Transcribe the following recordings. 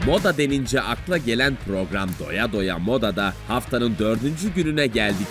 Moda denince akla gelen program Doya Doya Moda'da haftanın 4. gününe geldik.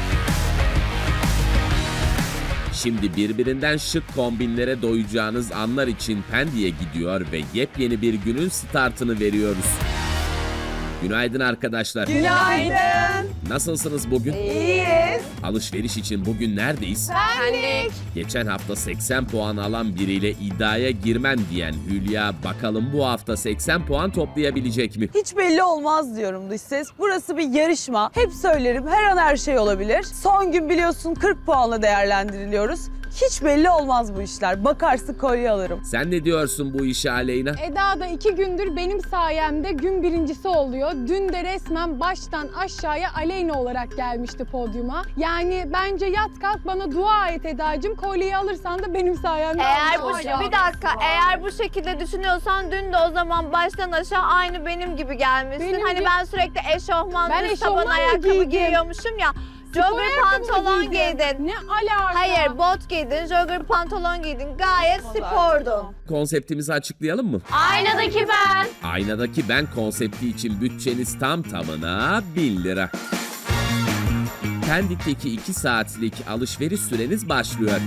Şimdi birbirinden şık kombinlere doyacağınız anlar için Pendik'e gidiyor ve yepyeni bir günün startını veriyoruz. Günaydın arkadaşlar. Günaydın. Nasılsınız bugün? İyiyiz. Alışveriş için bugün neredeyiz? Pendik. Geçen hafta 80 puan alan biriyle iddiaya girmem diyen Hülya, bakalım bu hafta 80 puan toplayabilecek mi? Hiç belli olmaz diyorum dış ses. Burası bir yarışma. Hep söylerim, her an her şey olabilir. Son gün biliyorsun 40 puanla değerlendiriliyoruz. Hiç belli olmaz bu işler. Bakarsın kolye alırım. Sen ne diyorsun bu işe Aleyna? Eda da 2 gündür benim sayemde gün birincisi oluyor. Dün de resmen baştan aşağıya Aleyna olarak gelmişti podyuma. Yani bence yat kalk bana dua et Eda'cığım. Kolyeyi alırsan da benim sayemde. Bir dakika, eğer bu şekilde düşünüyorsan dün de o zaman baştan aşağı aynı benim gibi gelmişsin. Hani ben sürekli eşofman, üst taban ayakkabı giyiyormuşum ya. Jogger pantolon giydin. Ne alaka? Hayır, bot giydin, jogger pantolon giydin. Gayet spordun. Konseptimizi açıklayalım mı? Aynadaki ben. Aynadaki ben konsepti için bütçeniz tam tamına 1000 lira. Pendik'teki 2 saatlik alışveriş süreniz başlıyor.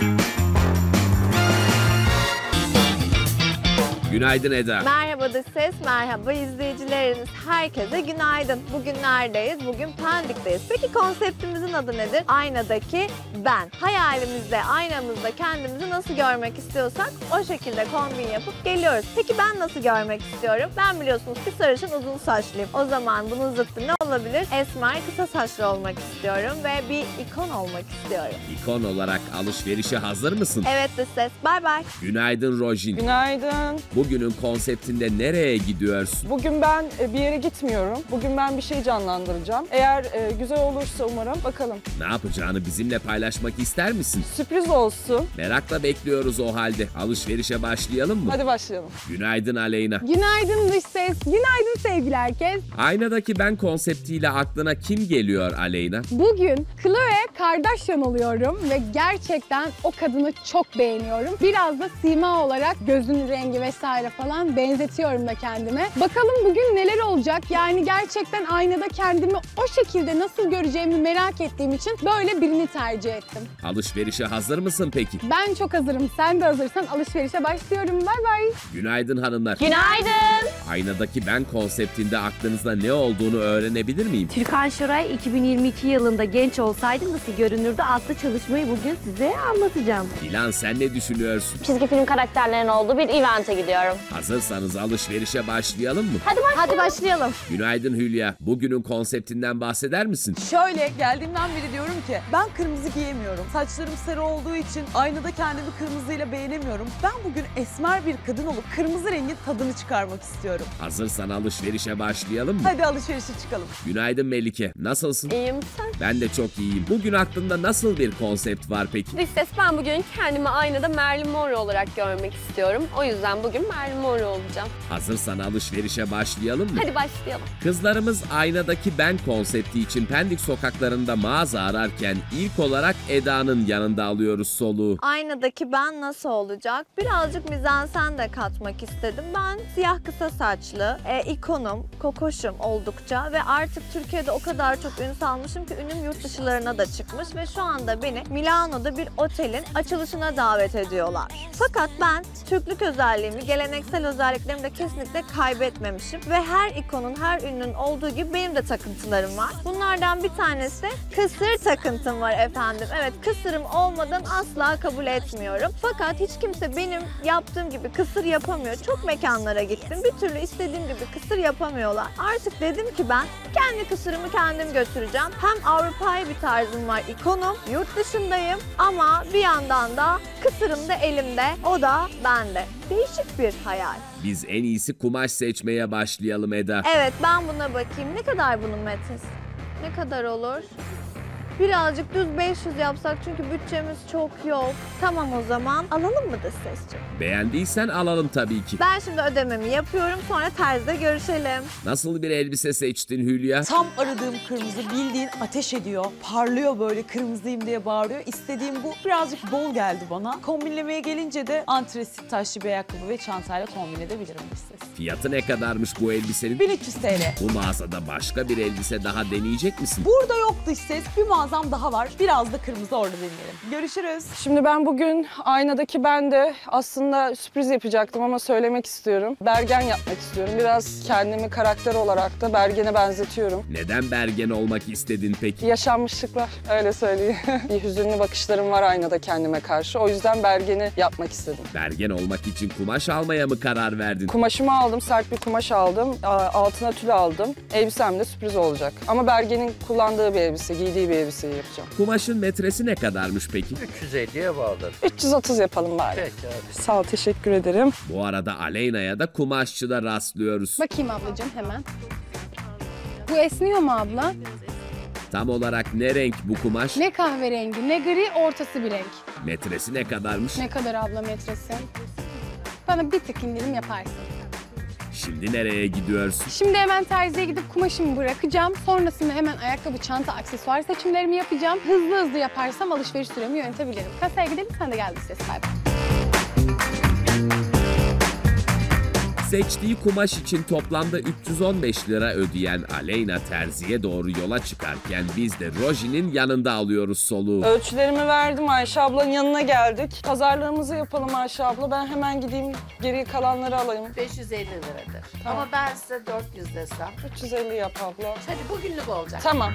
Günaydın Eda. Merhaba dış ses, merhaba izleyicileriniz. Herkese günaydın. Bugün neredeyiz? Bugün Pendik'teyiz. Peki konseptimizin adı nedir? Aynadaki ben. Hayalimizde, aynamızda kendimizi nasıl görmek istiyorsak o şekilde kombin yapıp geliyoruz. Peki ben nasıl görmek istiyorum? Ben biliyorsunuz ki sarışın uzun saçlıyım. O zaman bunun zıttı ne olabilir? Esmer kısa saçlı olmak istiyorum ve bir ikon olmak istiyorum. İkon olarak alışverişe hazır mısın? Evet dış ses, bay bay. Günaydın Rojin. Günaydın. Bugünün konseptinde nereye gidiyorsun? Bugün ben bir yere gitmiyorum. Bugün ben bir şey canlandıracağım. Eğer güzel olursa umarım bakalım. Ne yapacağını bizimle paylaşmak ister misin? Sürpriz olsun. Merakla bekliyoruz o halde. Alışverişe başlayalım mı? Hadi başlayalım. Günaydın Aleyna. Günaydın dış ses. Günaydın sevgili herkes. Aynadaki ben konseptiyle aklına kim geliyor Aleyna? Bugün Khloe Kardashian oluyorum ve gerçekten o kadını çok beğeniyorum. Biraz da sima olarak gözünün rengi vesaire falan benzetiyorum da kendime. Bakalım bugün neler olacak? Yani gerçekten aynada kendimi o şekilde nasıl göreceğimi merak ettiğim için böyle birini tercih ettim. Alışverişe hazır mısın peki? Ben çok hazırım. Sen de hazırsan alışverişe başlıyorum. Bay bay. Günaydın hanımlar. Günaydın. Aynadaki ben konseptinde aklınızda ne olduğunu öğrenebilir miyim? Türkan Şoray 2022 yılında genç olsaydım nasıl görünürdü adlı çalışmayı bugün size anlatacağım. Dilan sen ne düşünüyorsun? Çizgi film karakterlerinin olduğu bir event'e gidiyorum. Hazırsanız alışverişe başlayalım mı? Hadi başlayalım. Günaydın Hülya. Bugünün konseptinden bahseder misin? Şöyle geldiğimden beri diyorum ki ben kırmızı giyemiyorum. Saçlarım sarı olduğu için aynada kendimi kırmızıyla beğenemiyorum. Ben bugün esmer bir kadın olup kırmızı rengin tadını çıkarmak istiyorum. Hazırsan alışverişe başlayalım mı? Hadi alışverişe çıkalım. Günaydın Melike. Nasılsın? İyiyim sen? Ben de çok iyiyim. Bugün aklında nasıl bir konsept var peki? Dış ses, ben bugün kendimi aynada Marilyn Monroe olarak görmek istiyorum. O yüzden bugün Marilyn Monroe olacağım. Hazırsan alışverişe başlayalım mı? Hadi başlayalım. Kızlarımız aynadaki ben konsepti için Pendik sokaklarında mağaza ararken ilk olarak Eda'nın yanında alıyoruz soluğu. Aynadaki ben nasıl olacak? Birazcık mizansen de katmak istedim. Ben siyah kısa saçlı, ikonum, kokoşum oldukça ve artık Türkiye'de o kadar çok ün salmışım ki ünüm yurt dışlarına da çıkmış ve şu anda beni Milano'da bir otelin açılışına davet ediyorlar. Fakat ben Türklük özelliğimi, geleneksel özelliklerimi de kesinlikle kaybetmemişim ve her ikonun, her ünlünün olduğu gibi benim de takıntılarım var. Bunlardan bir tanesi de kısır takıntım var efendim. Evet, kısırım olmadan asla kabul etmiyorum. Fakat hiç kimse benim yaptığım gibi kısır yapamıyor. Çok mekanlara gittim. Bir türlü istediğim gibi kısır yapamıyorlar. Artık dedim ki ben kendi kısırımı kendim götüreceğim. Hem Avrupa'ya bir tarzım var, ikonum, yurt dışındayım ama bir yandan da kısırım da elimde, o da bende. Değişik bir hayal. Biz en iyisi kumaş seçmeye başlayalım Eda. Evet, ben buna bakayım. Ne kadar bunun metresi? Ne kadar olur? Birazcık düz 500 yapsak çünkü bütçemiz çok yok. Tamam o zaman alalım mı dış sesçi? Beğendiysen alalım tabii ki. Ben şimdi ödememi yapıyorum, sonra terzide görüşelim. Nasıl bir elbise seçtin Hülya? Tam aradığım kırmızı, bildiğin ateş ediyor. Parlıyor böyle, kırmızıyım diye bağırıyor. İstediğim bu. Birazcık bol geldi bana. Kombinlemeye gelince de antresit taşlı bir ayakkabı ve çantayla kombin edebilirim dış ses. Fiyatı ne kadarmış bu elbisenin? 1300 TL. Bu mağazada başka bir elbise daha deneyecek misin? Burada yok dış ses. Bir mağazam daha var. Biraz da kırmızı orada deneyelim. Görüşürüz. Şimdi ben bugün aynadaki ben de aslında sürpriz yapacaktım ama söylemek istiyorum. Bergen yapmak istiyorum. Biraz kendimi karakter olarak da Bergen'e benzetiyorum. Neden Bergen olmak istedin peki? Yaşanmışlıklar, öyle söyleyeyim. Bir hüzünlü bakışlarım var aynada kendime karşı. O yüzden Bergen'i yapmak istedim. Bergen olmak için kumaş almaya mı karar verdin? Kumaşımı aldım, sert bir kumaş aldım. Altına tül aldım. Elbisem de sürpriz olacak. Ama Bergen'in kullandığı bir elbise, giydiği bir elbiseyi yapacağım. Kumaşın metresi ne kadarmış peki? 350'ye bağlı. 330 yapalım bari. Peki abi. Sağ ol, teşekkür ederim. Bu arada Aleyna'ya da kumaşçıda rastlıyoruz. Bakayım ablacığım hemen. Bu esniyor mu abla? Tam olarak ne renk bu kumaş? Ne kahverengi, ne gri, ortası bir renk. Metresi ne kadarmış? Ne kadar abla metresi? Bana bir tık indirim yaparsın. Şimdi nereye gidiyorsun? Şimdi hemen terziye gidip kumaşımı bırakacağım. Sonrasında hemen ayakkabı, çanta, aksesuar seçimlerimi yapacağım. Hızlı hızlı yaparsam alışveriş süremi yönetebilirim. Kasaya gidelim, sen de gel ses bay bay. Seçtiği kumaş için toplamda 315 lira ödeyen Aleyna terziye doğru yola çıkarken biz de Roji'nin yanında alıyoruz soluğu. Ölçülerimi verdim, Ayşe ablanın yanına geldik. Pazarlığımızı yapalım Ayşe abla. Ben hemen gideyim, geri kalanları alayım. 550 liradır. Tamam. Ama ben size 400 desem. 350 yap abla. Hadi bugünlük olacak. Tamam.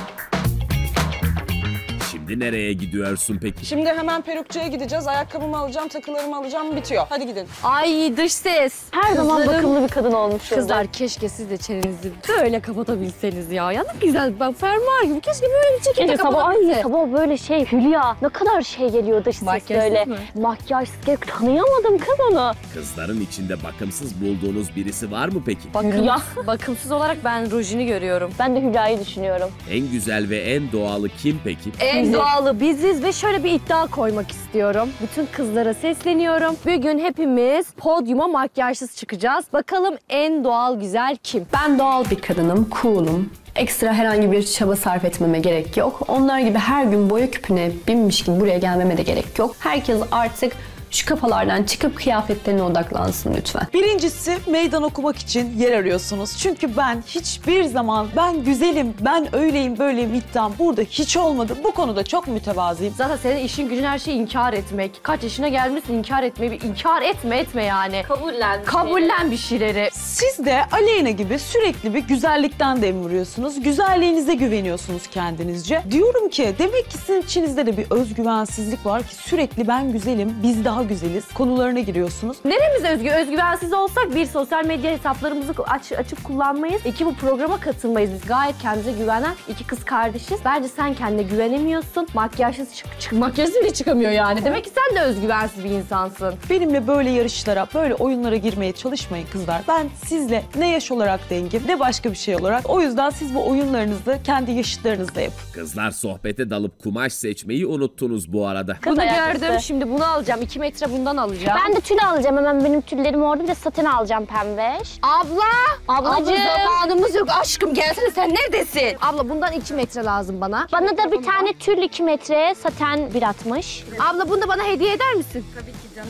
Şimdi nereye gidiyorsun peki? Şimdi hemen perukçuya gideceğiz. Ayakkabımı alacağım, takılarımı alacağım. Bitiyor. Hadi gidin. Ay dış ses. Her zaman bakımlı bir kadın olmuşsunuz. Kızlar keşke siz de çenenizi böyle kapatabilseniz ya. Ya ne güzel bak fermuar gibi. Keşke böyle bir şekilde kapatabilseniz. Sabah böyle Hülya ne kadar geliyor dış ses böyle. mi? Makyajsız tanıyamadım kız onu. Kızların içinde bakımsız bulduğunuz birisi var mı peki? Bakımsız olarak ben Roji'ni görüyorum. Ben de Hülya'yı düşünüyorum. En güzel ve en doğalı kim peki? En doğalı biziz ve şöyle bir iddia koymak istiyorum. Bütün kızlara sesleniyorum. Bugün hepimiz podyuma makyajsız çıkacağız. Bakalım en doğal güzel kim? Ben doğal bir kadınım, cool'um. Ekstra herhangi bir çaba sarf etmeme gerek yok. Onlar gibi her gün boya küpüne binmiş gibi buraya gelmeme de gerek yok. Herkes artık şu kafalardan çıkıp kıyafetlerine odaklansın lütfen. Birincisi meydan okumak için yer arıyorsunuz. Çünkü ben hiçbir zaman ben güzelim, ben öyleyim böyleyim iddiam burada hiç olmadı. Bu konuda çok mütevazıyım. Zaten senin işin gücün her şeyi inkar etmek. Kaç yaşına gelmişsin inkar etmeyi. İnkar etme yani. Kabullen bir şeyleri. Siz de Aleyna gibi sürekli bir güzellikten dem vuruyorsunuz. Güzelliğinize güveniyorsunuz kendinizce. Diyorum ki demek ki sizin içinizde de bir özgüvensizlik var ki sürekli ben güzelim, biz daha güzeliz konularına giriyorsunuz. Neremize özgüvensiz olsak bir sosyal medya hesaplarımızı açıp kullanmayız. İki bu programa katılmayız. Biz gayet kendimize güvenen iki kız kardeşiz. Bence sen kendine güvenemiyorsun. Makyajsız makyajsız bile çıkamıyor yani. Demek ki sen de özgüvensiz bir insansın. Benimle böyle yarışlara, böyle oyunlara girmeye çalışmayın kızlar. Ben sizle ne yaş olarak dengim ne başka bir şey olarak. O yüzden siz bu oyunlarınızı kendi yaşıtlarınızla yapın. Kızlar sohbete dalıp kumaş seçmeyi unuttunuz bu arada. Bunu gördüm. Şimdi bunu alacağım. 2 metre bundan alacağım. Ben de tül alacağım hemen benim tüllerim orada bir de saten alacağım pembeş. Ablacığım. Zamanımız yok aşkım gelsene sen neredesin? Abla bundan 2 metre lazım bana. Bana da bir tane tül 2 metre saten 1.60. Abla bunu da bana hediye eder misin? Tabii ki canım.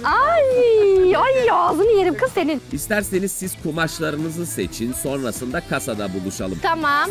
Ay ağzını yerim kız senin. İsterseniz siz kumaşlarınızı seçin sonrasında kasada buluşalım. Tamam.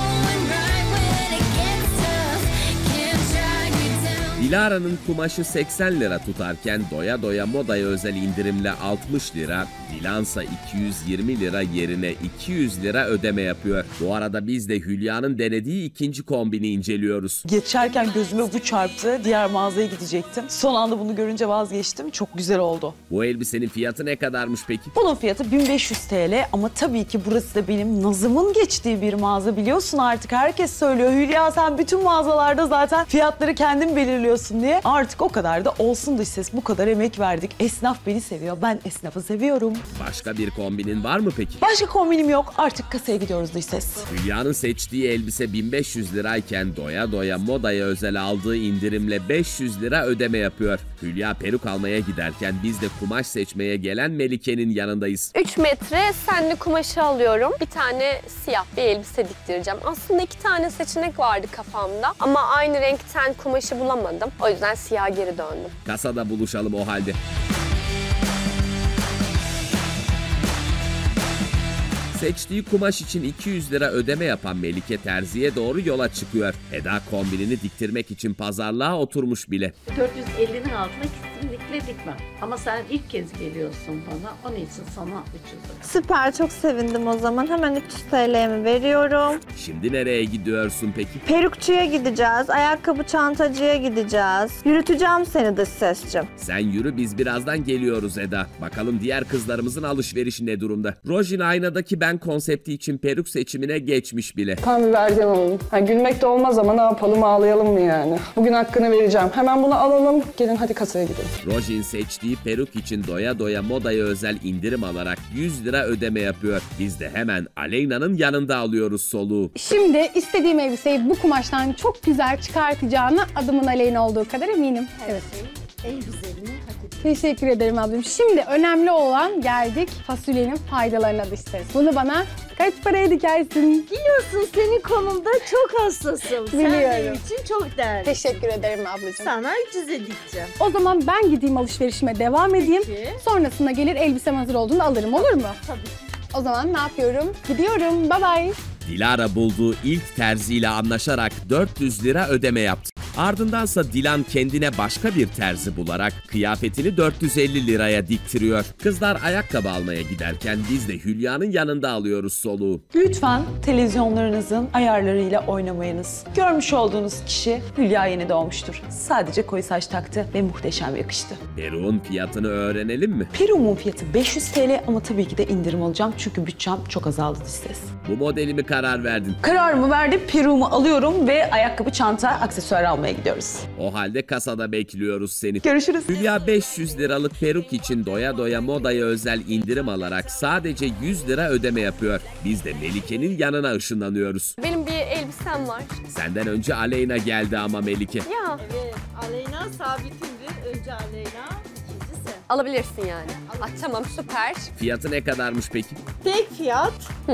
Dilara'nın kumaşı 80 lira tutarken doya doya modaya özel indirimle 60 lira, Dilansa 220 lira yerine 200 lira ödeme yapıyor. Bu arada biz de Hülya'nın denediği ikinci kombini inceliyoruz. Geçerken gözüme bu çarptı. Diğer mağazaya gidecektim. Son anda bunu görünce vazgeçtim. Çok güzel oldu. Bu elbisenin fiyatı ne kadarmış peki? Bunun fiyatı 1500 TL ama tabii ki burası da benim nazımın geçtiği bir mağaza biliyorsun artık herkes söylüyor. Hülya sen bütün mağazalarda zaten fiyatları kendin belirliyorsun. diyorsun diye. Artık o kadar da olsun dış ses. Bu kadar emek verdik. Esnaf beni seviyor. Ben esnafı seviyorum. Başka bir kombinin var mı peki? Başka kombinim yok. Artık kasaya gidiyoruz dış ses. Hülya'nın seçtiği elbise 1500 lirayken doya doya modaya özel aldığı indirimle 500 lira ödeme yapıyor. Hülya peruk almaya giderken biz de kumaş seçmeye gelen Melike'nin yanındayız. 3 metre senli kumaşı alıyorum. Bir tane siyah bir elbise diktireceğim. Aslında 2 tane seçenek vardı kafamda ama aynı renkten kumaşı bulamadım. O yüzden siyaha geri döndüm. Kasada buluşalım o halde. Seçtiği kumaş için 200 lira ödeme yapan Melike terziye doğru yola çıkıyor. Eda kombinini diktirmek için pazarlığa oturmuş bile. 450'nin altına kesinlikle dikmem. Ama sen ilk kez geliyorsun bana. Onun için sana 300 lira. Süper, çok sevindim o zaman. Hemen 300 TL'mi veriyorum. Şimdi nereye gidiyorsun peki? Perukçuya gideceğiz, ayakkabı çantacıya gideceğiz. Yürüteceğim seni dış sesçim. Sen yürü, biz birazdan geliyoruz Eda. Bakalım diğer kızlarımızın alışverişi ne durumda? Rojin aynadaki ben konsepti için peruk seçimine geçmiş bile. Tam bir vergen alalım. Gülmek de olmaz ama ne yapalım, ağlayalım mı yani? Bugün hakkını vereceğim. Hemen bunu alalım. Gelin hadi kasaya gidelim. Rojin seçtiği peruk için doya doya modaya özel indirim alarak 100 lira ödeme yapıyor. Biz de hemen Aleyna'nın yanında alıyoruz soluğu. Şimdi istediğim elbiseyi bu kumaştan çok güzel çıkartacağına adımın Aleyna olduğu kadar eminim. Evet. En güzelini hak ediyorsun. Teşekkür ederim ablacığım. Şimdi önemli olan geldik fasulyenin faydalarına dış ses. Bunu bana kaç paraya dikersin? Biliyorsun senin konumda çok hassasım. Sen Biliyorum. benim için çok değerli. Teşekkür ederim ablacığım. Sana 300'e dikeceğim. O zaman ben gideyim alışverişime devam edeyim. Peki. Sonrasında gelir elbisem hazır olduğunda alırım, olur mu? Tabii. O zaman ne yapıyorum? Gidiyorum. Bye bye. Dilara bulduğu ilk terziyle anlaşarak 400 lira ödeme yaptı. Ardındansa Dilan kendine başka bir terzi bularak kıyafetini 450 liraya diktiriyor. Kızlar ayakkabı almaya giderken biz de Hülya'nın yanında alıyoruz soluğu. Lütfen televizyonlarınızın ayarlarıyla oynamayınız. Görmüş olduğunuz kişi Hülya yeni doğmuştur. Sadece koyu saç taktı ve muhteşem yakıştı. Peruğun fiyatını öğrenelim mi? Peruğumun fiyatı 500 TL ama tabii ki de indirim alacağım çünkü bütçem çok azaldı dış ses. Bu modeli mi karar verdin? Kararımı verdim, peruğumu alıyorum ve ayakkabı, çanta, aksesuar almaya gidiyoruz. O halde kasada bekliyoruz seni. Görüşürüz. Hülya 500 liralık peruk için doya doya modaya özel indirim alarak sadece 100 lira ödeme yapıyor. Biz de Melike'nin yanına ışınlanıyoruz. Benim bir elbisem var. Senden önce Aleyna geldi ama Melike. Ya Evet, Aleyna sabitindi. Önce Aleyna, ikincisi. alabilirsin yani. Ah, tamam, süper. Fiyatı ne kadarmış peki? Tek fiyat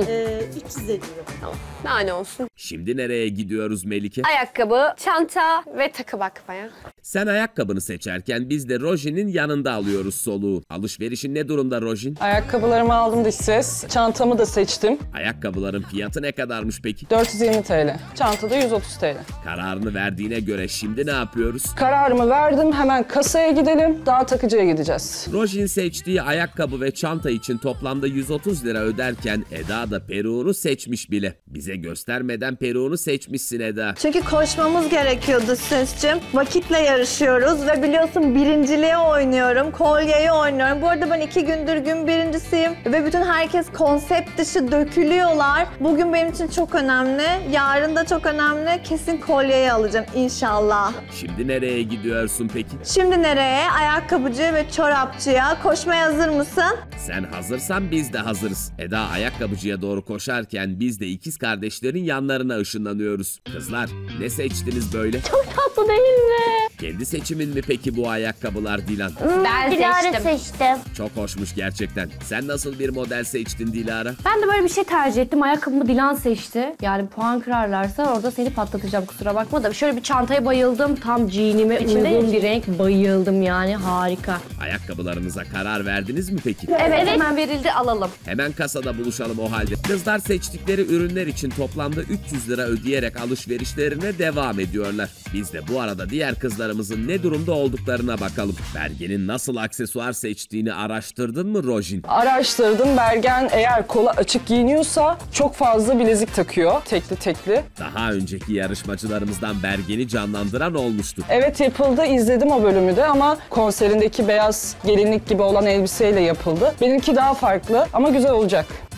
350 lira. Tamam. Daha ne olsun. Şimdi nereye gidiyoruz Melike? Ayakkabı, çanta ve takı bakmaya. Sen ayakkabını seçerken biz de Rojin'in yanında alıyoruz soluğu. Alışverişin ne durumda Rojin? Ayakkabılarımı aldım dış ses. Çantamı da seçtim. Ayakkabıların fiyatı ne kadarmış peki? 420 TL. Çanta da 130 TL. Kararını verdiğine göre şimdi ne yapıyoruz? Kararımı verdim. Hemen kasaya gidelim. Daha takıcıya gideceğiz. Rojin seçtiği ayakkabı ve çanta için toplamda 130 lira öderken Eda da peruğunu seçmiş bile. Bize göstermeden peruğunu seçmişsin Eda. Çünkü koşmamız gerekiyordu sesçim. Vakitle yarışıyoruz ve biliyorsun birinciliğe oynuyorum, kolyeyi oynuyorum. Bu arada ben 2 gündür gün birincisiyim ve bütün herkes konsept dışı dökülüyorlar. Bugün benim için çok önemli, yarın da çok önemli. Kesin kolyeyi alacağım inşallah. Şimdi nereye gidiyorsun peki? Şimdi nereye? Ayakkabıcı ve çorapçıya. Koşmaya hazır mısın? Sen hazırsan biz de hazırız. Eda ayakkabıcıya doğru koşarken biz de ikiz kardeşlerin yanlarına ışınlanıyoruz. Kızlar ne seçtiniz böyle? Tatlı değil mi? Kendi seçimin mi peki bu ayakkabılar Dilan? Ben Dilara seçtim. Çok hoşmuş gerçekten. Sen nasıl bir model seçtin Dilara? Ben de böyle bir şey tercih ettim. Ayakkabımı Dilan seçti. Yani puan kırarlarsa orada seni patlatacağım, kusura bakma da. Şöyle bir çantaya bayıldım. Tam jeanime uygun bir renk. Bayıldım yani, harika. Ayakkabılarınıza karar verdiniz mi peki? Evet, hemen verildi, alalım. Hemen kasada buluşalım o halde. Kızlar seçtikleri ürünler için toplamda 300 lira ödeyerek alışverişlerine devam ediyorlar. Biz de bu arada diğer kızlarımızın ne durumda olduklarına bakalım. Bergen'in nasıl aksesuar seçtiğini araştırdın mı Rojin? Araştırdım. Bergen eğer kola açık giyiniyorsa çok fazla bilezik takıyor. Tekli tekli. Daha önceki yarışmacılarımızdan Bergen'i canlandıran olmuştu. Evet, yapıldı. İzledim o bölümü de ama konserindeki beyaz gelinlik gibi olan elbiseyle yapıldı. Benimki daha farklı ama güzel olacak.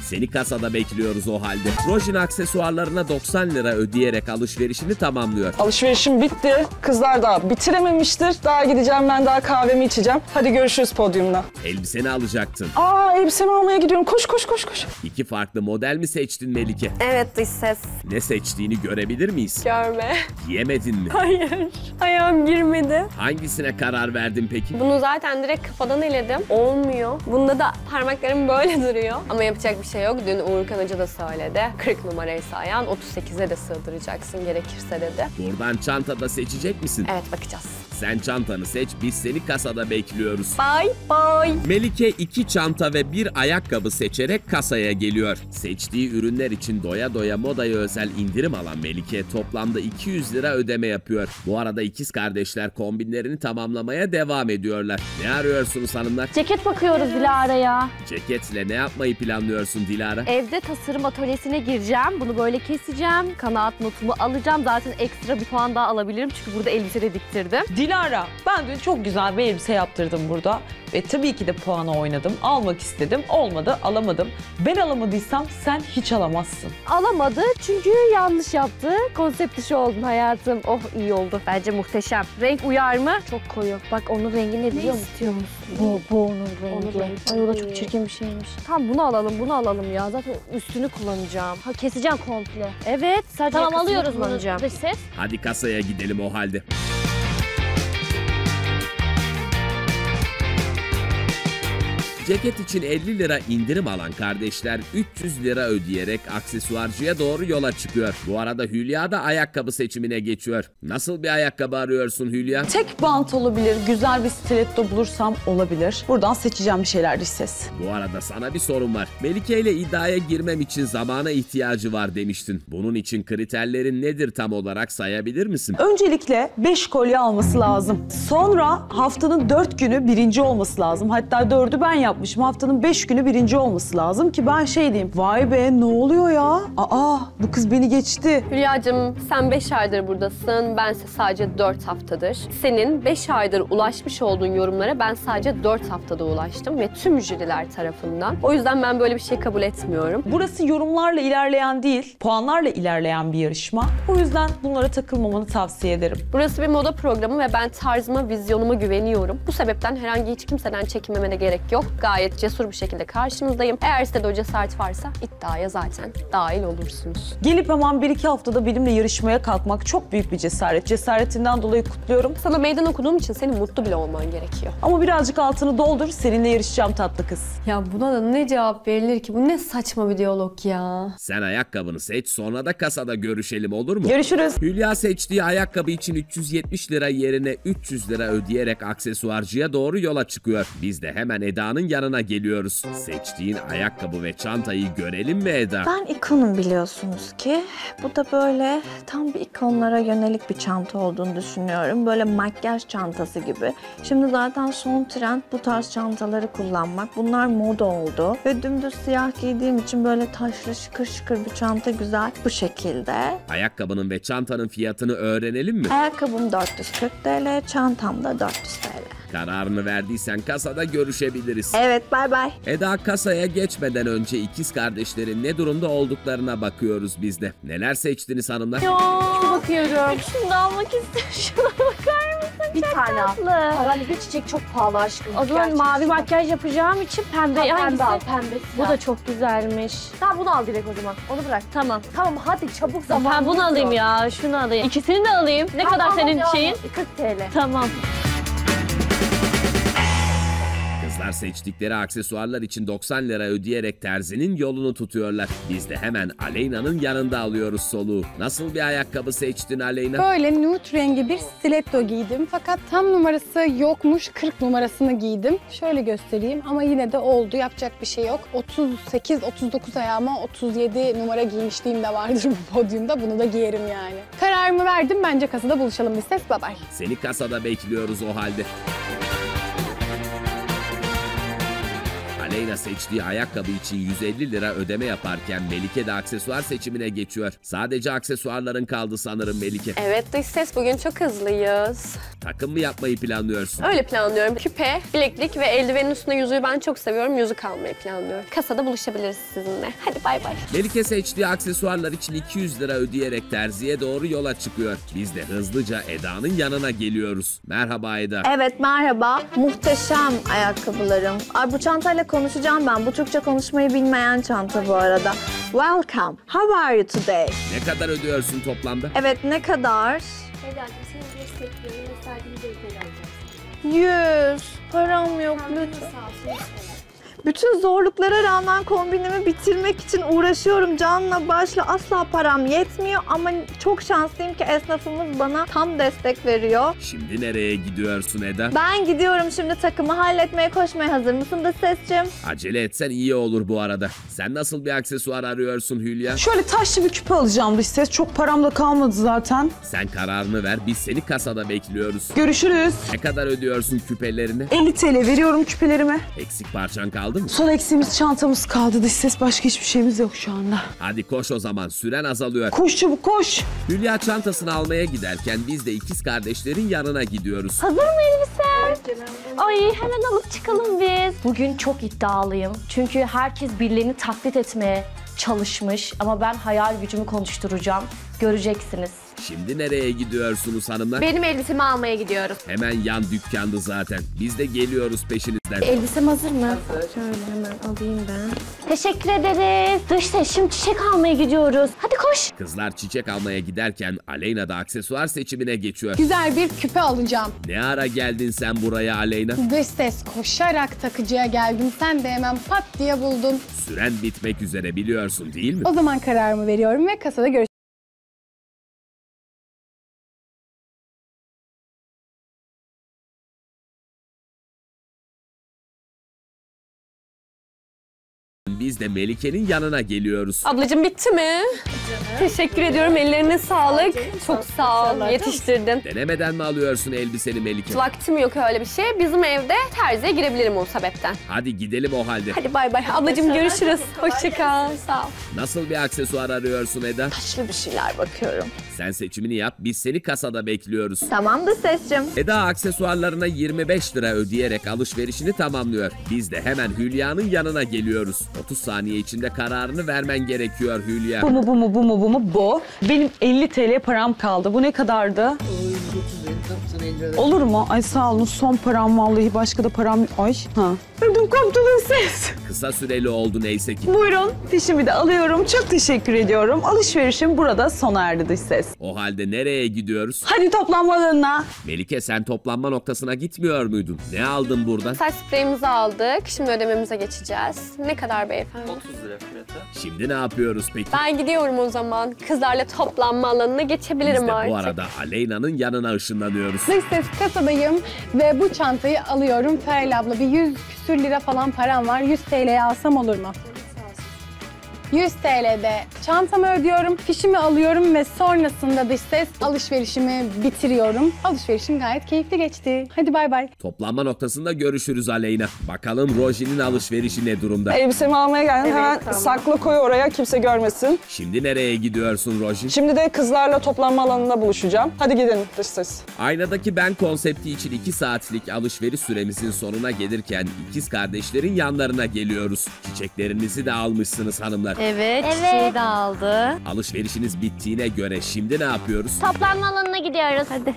Seni kasada bekliyoruz o halde. Rojin aksesuarlarına 90 lira ödeyerek alışverişini tamamlıyor. Alışverişim bitti. Kızlar daha bitirememiştir. Daha gideceğim, ben daha kahvemi içeceğim. Hadi görüşürüz podyumda. Elbiseni alacaktın. Elbisemi almaya gidiyorum. Koş koş koş koş. 2 farklı model mi seçtin Melike? Evet dış ses. Ne seçtiğini görebilir miyiz? Görme. Giyemedin mi? Hayır. Ayağım girmedi. Hangisine karar verdin peki? Bunu zaten direkt kafadan eledim. Olmuyor. Bunda da parmaklarım böyle duruyor. Ama yapacak bir şey yok. Dün Uğurkan Hoca da söyledi. 40 numaraysa ayağın 38'e de sığdıracaksın gerekirse dedi. Buradan çantada seçecek misin? Evet bakacağız. Sen çantanı seç, biz seni kasada bekliyoruz. Bye bye. Melike 2 çanta ve 1 ayakkabı seçerek kasaya geliyor. Seçtiği ürünler için doya doya modaya özel indirim alan Melike toplamda 200 lira ödeme yapıyor. Bu arada ikiz kardeşler kombinlerini tamamlamaya devam ediyorlar. Ne arıyorsunuz hanımlar? Ceket bakıyoruz Dilara'ya. Ceketle ne yapmayı planlıyorsun Dilara? Evde tasarım atölyesine gireceğim. Bunu böyle keseceğim. Kanaat notumu alacağım. Zaten ekstra bir puan daha alabilirim. Çünkü burada elbise de diktirdim. Dilara, ben dün çok güzel bir elbise yaptırdım burada. Ve tabii ki de puanı oynadım. Almak istedim. Olmadı, alamadım. Ben alamadıysam sen hiç alamazsın. Alamadı çünkü yanlış yaptı. Konsept dışı oldun hayatım. Oh iyi oldu. Bence muhteşem. Renk uyar mı? Çok koyu. Bak onun rengi ne biliyor musun? İstiyor musun? Bu onun rengi. Ay o da çok çirkin bir şeymiş. Tamam bunu alalım ya. Zaten üstünü kullanacağım. Ha keseceğim komple. Evet sadece Tamam alıyoruz kullanacağım. bunu. Dış ses. Hadi kasaya gidelim o halde. Ceket için 50 lira indirim alan kardeşler 300 lira ödeyerek aksesuarcıya doğru yola çıkıyor. Bu arada Hülya da ayakkabı seçimine geçiyor. Nasıl bir ayakkabı arıyorsun Hülya? Tek bant olabilir, güzel bir stiletto bulursam olabilir. Buradan seçeceğim bir şeyler dış ses. Bu arada sana bir sorum var. Melike ile iddiaya girmem için zamana ihtiyacı var demiştin. Bunun için kriterlerin nedir tam olarak sayabilir misin? Öncelikle 5 kolye alması lazım. Sonra haftanın 4 günü birinci olması lazım. Hatta 4'ü ben yapmışım. Haftanın 5 günü birinci olması lazım ki ben şey diyeyim. Vay be ne oluyor ya? Bu kız beni geçti. Hülya'cığım sen 5 aydır buradasın. Bense sadece 4 haftadır. Senin 5 aydır ulaşmış olduğun yorumlara ben sadece 4 haftada ulaştım ve tüm jüriler tarafından. O yüzden ben böyle bir şey kabul etmiyorum. Burası yorumlarla ilerleyen değil, puanlarla ilerleyen bir yarışma. O yüzden bunlara takılmamanı tavsiye ederim. Burası bir moda programı ve ben tarzıma, vizyonuma güveniyorum. Bu sebepten herhangi hiç kimseden çekinmemene gerek yok. Gayet cesur bir şekilde karşınızdayım. Eğer sizde de o cesaret varsa iddiaya zaten dahil olursunuz. Gelip hemen 1-2 haftada benimle yarışmaya kalkmak çok büyük bir cesaret. Cesaretinden dolayı kutluyorum. Sana meydan okuduğum için senin mutlu bile olman gerekiyor. Ama birazcık altını doldur, seninle yarışacağım tatlı kız. Ya buna da ne cevap verilir ki? Bu ne saçma bir diyalog ya. Sen ayakkabını seç, sonra da kasada görüşelim, olur mu? Görüşürüz. Hülya seçtiği ayakkabı için 370 lira yerine 300 lira ödeyerek aksesuarcıya doğru yola çıkıyor. Biz de hemen Eda'nın yanına geliyoruz. Seçtiğin ayakkabı ve çantayı görelim mi Eda? Ben ikonum biliyorsunuz ki. Bu da böyle tam bir ikonlara yönelik bir çanta olduğunu düşünüyorum. Böyle makyaj çantası gibi. Şimdi zaten son trend bu tarz çantaları kullanmak. Bunlar moda oldu. Ve dümdüz siyah giydiğim için böyle taşlı şıkır şıkır bir çanta güzel. Bu şekilde. Ayakkabının ve çantanın fiyatını öğrenelim mi? Ayakkabım 440 TL, çantam da 400 TL. Kararını verdiysen kasada görüşebiliriz. Evet, bay bay. Eda, kasaya geçmeden önce ikiz kardeşlerin ne durumda olduklarına bakıyoruz biz de. Neler seçtiniz hanımlar? Şuna bakıyorum. Şunu da almak istiyorum. Şuna bakar mısın? Bir tane al. Tatlı. Herhalde bir çiçek çok pahalı aşkım. O zaman Gerçekten. mavi makyaj yapacağım için pembe Pembe al, hangisi? pembe. Bu da çok güzelmiş. Tamam bunu al direkt o zaman. Onu bırak. Tamam. Tamam hadi çabuk Ben zaman. bunu alayım ya. Şunu alayım. İkisini de alayım. Ne kadar senin şeyin? 40 TL. Tamam. Kızlar seçtikleri aksesuarlar için 90 lira ödeyerek terzinin yolunu tutuyorlar. Biz de hemen Aleyna'nın yanında alıyoruz soluğu. Nasıl bir ayakkabı seçtin Aleyna? Böyle nude rengi bir stiletto giydim. Fakat tam numarası yokmuş. 40 numarasını giydim. Şöyle göstereyim ama yine de oldu. Yapacak bir şey yok. 38-39 ayağıma 37 numara giymişliğim de vardır bu podyumda. Bunu da giyerim yani. Kararımı verdim. Bence kasada buluşalım biz. Bye bye. Seni kasada bekliyoruz o halde. Aleyna seçtiği ayakkabı için 150 lira ödeme yaparken Melike de aksesuar seçimine geçiyor. Sadece aksesuarların kaldı sanırım Melike. Evet dış ses, bugün çok hızlıyız. Takım mı yapmayı planlıyorsun? Öyle planlıyorum. Küpe, bileklik ve eldivenin üstüne yüzüğü ben çok seviyorum. Yüzük almayı planlıyorum. Kasada buluşabiliriz sizinle. Hadi bay bay. Melike seçtiği aksesuarlar için 200 lira ödeyerek terziye doğru yola çıkıyor. Biz de hızlıca Eda'nın yanına geliyoruz. Merhaba Eda. Evet merhaba. Muhteşem ayakkabılarım. Ay bu çantayla konuşacağım ben. Bu Türkçe konuşmayı bilmeyen çanta bu arada. Welcome. How are you today? Ne kadar ödüyorsun toplamda? Evet ne kadar? Eda'cığım senin desteklerini gösterdiğimiz ülkeyi alacaksın. 100. Param yok lütfen. Sağ olsun. Bütün zorluklara rağmen kombinimi bitirmek için uğraşıyorum. Canla başla asla param yetmiyor ama çok şanslıyım ki esnafımız bana tam destek veriyor. Şimdi nereye gidiyorsun Eda? Ben gidiyorum şimdi, takımı halletmeye, koşmaya hazır mısın da sesçim? Acele etsen iyi olur bu arada. Sen nasıl bir aksesuar arıyorsun Hülya? Şöyle taşlı bir küpe alacağım dış ses. Çok param da kalmadı zaten. Sen kararını ver, biz seni kasada bekliyoruz. Görüşürüz. Ne kadar ödüyorsun küpelerini? 50 TL veriyorum küpelerime. Eksik parçan kaldı mı? Son eksiğimiz çantamız kaldı dış ses. Başka hiçbir şeyimiz yok şu anda. Hadi koş o zaman, süren azalıyor. Koş çabuk koş. Hülya çantasını almaya giderken biz de ikiz kardeşlerin yanına gidiyoruz. Hazır mı elbisen? Ay hemen alıp çıkalım biz. Bugün çok iddialıyım. Çünkü herkes birilerini taklit etmeye çalışmış. Ama ben hayal gücümü konuşturacağım. Göreceksiniz. Şimdi nereye gidiyorsunuz hanımlar? Benim elbisemi almaya gidiyoruz. Hemen yan dükkandı zaten. Biz de geliyoruz peşinizden. Elbisem hazır mı? Hazır. Şöyle hemen alayım ben. Teşekkür ederiz. Dış ses, şimdi çiçek almaya gidiyoruz. Hadi koş. Kızlar çiçek almaya giderken Aleyna da aksesuar seçimine geçiyor. Güzel bir küpe alacağım. Ne ara geldin sen buraya Aleyna? Dış ses, koşarak takıcıya geldim. Sen de hemen pat diye buldun. Süren bitmek üzere biliyorsun değil mi? O zaman kararımı veriyorum ve kasada görüşürüz. Biz de Melike'nin yanına geliyoruz. Ablacığım bitti mi? Teşekkür ediyorum. Ellerine sağlık. Çok sağ ol. Yetiştirdin. Denemeden mi alıyorsun elbiseni Melike? Vaktim yok öyle bir şey. Bizim evde terziye girebilirim o sebepten. Hadi gidelim o halde. Hadi bay bay. Ablacığım görüşürüz. Hoşça kal. Sağ ol. Nasıl bir aksesuar arıyorsun Eda? Taşlı bir şeyler bakıyorum. Sen seçimini yap, biz seni kasada bekliyoruz. Tamam da sesçim. Eda aksesuarlarına 25 lira ödeyerek alışverişini tamamlıyor. Biz de hemen Hülya'nın yanına geliyoruz. 30 saniye içinde kararını vermen gerekiyor Hülya. Bu mu bu mu bu mu bu mu bu. Benim 50 TL param kaldı. Bu ne kadardı? Olur mu? Ay sağ olun, son param vallahi, başka da param yok. Ay ha. Ödüm koptu ses. Kısa süreli oldu neyse ki. Buyurun, fişimi de alıyorum. Çok teşekkür ediyorum. Alışverişim burada sona erdi dış ses. O halde nereye gidiyoruz? Hadi toplanma alanına. Melike sen toplanma noktasına gitmiyor muydun? Ne aldın buradan? Saç spreyimizi aldık. Şimdi ödememize geçeceğiz. Ne kadar beyefendi? 30 lira fiyatı. Şimdi ne yapıyoruz peki? Ben gidiyorum o zaman. Kızlarla toplanma alanına Biz geçebilirim de artık. bu arada Aleyna'nın yanına ışınlanıyoruz. Dış ses, kasadayım ve bu çantayı alıyorum. Ferel abla, bir 100 küsür lira falan param var. 100 TL'ye alsam olur mu? 100 TL'de çantamı ödüyorum, fişimi alıyorum ve sonrasında dış ses alışverişimi bitiriyorum. Alışverişim gayet keyifli geçti. Hadi bay bay. Toplanma noktasında görüşürüz Aleyna. Bakalım Roji'nin alışverişi ne durumda? Elbisemi almaya geldim. Hemen sakla koy oraya, kimse görmesin. Şimdi nereye gidiyorsun Roji? Şimdi de kızlarla toplanma alanında buluşacağım. Hadi gidelim dış ses. Aynadaki ben konsepti için 2 saatlik alışveriş süremizin sonuna gelirken ikiz kardeşlerin yanlarına geliyoruz. Çiçeklerinizi de almışsınız hanımlar. Evet, çiçeği de aldı. Alışverişiniz bittiğine göre şimdi ne yapıyoruz? Toplanma alanına gidiyoruz. Hadi.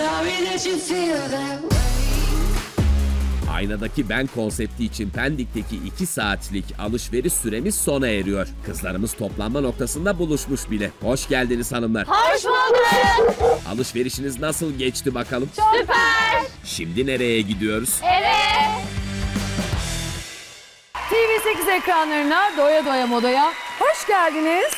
Aynadaki ben konsepti için Pendik'teki 2 saatlik alışveriş süremiz sona eriyor. Kızlarımız toplanma noktasında buluşmuş bile. Hoş geldiniz hanımlar. Hoş bulduk. Alışverişiniz nasıl geçti bakalım? Süper. Şimdi nereye gidiyoruz? Evet. TV8 ekranlarına doya doya modaya hoş geldiniz.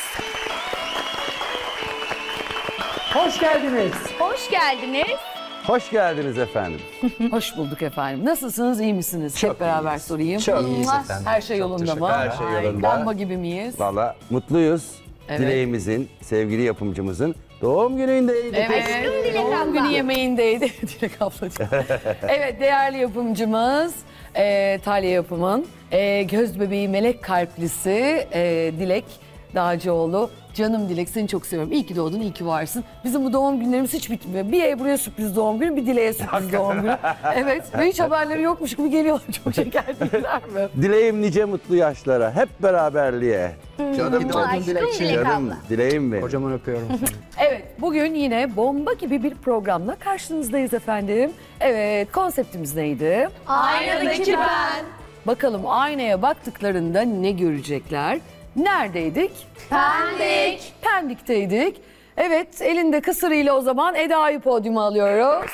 Hoş geldiniz. Hoş geldiniz. Hoş geldiniz efendim. Hoş bulduk efendim. Nasılsınız, iyi misiniz? Çok Hep beraber iyiyiz. sorayım. Çok iyiyiz efendim. Her şey Çok yolunda mı? teşekkür- her şey yolunda. Bomba gibi miyiz? Valla mutluyuz. Evet. Dileğimizin, sevgili yapımcımızın doğum günündeydik. Evet, doğum günü yemeğindeydi. Dilek ablacığım. Evet, değerli yapımcımız Talya Yapım'ın göz bebeği melek kalplisi Dilek Dağcıoğlu. Canım Dilek, seni çok seviyorum. İyi ki doğdun, iyi ki varsın. Bizim bu doğum günlerimiz hiç bitmiyor. Bir Ebru'ya sürpriz doğum günü, bir Dilek'e sürpriz doğum günü. Evet ve hiç haberleri yokmuş gibi geliyorlar. Çok şeker değiller mi? Dileğim nice mutlu yaşlara, hep beraberliğe. Canım Canım, dileğim benim. Kocaman öpüyorum seni. Evet, bugün yine bomba gibi bir programla karşınızdayız efendim. Evet, konseptimiz neydi? Aynadaki ben. Bakalım aynaya baktıklarında ne görecekler? Neredeydik? Pendik. Pendik'teydik. Evet, elinde kısırıyla o zaman Eda'yı podyuma alıyoruz.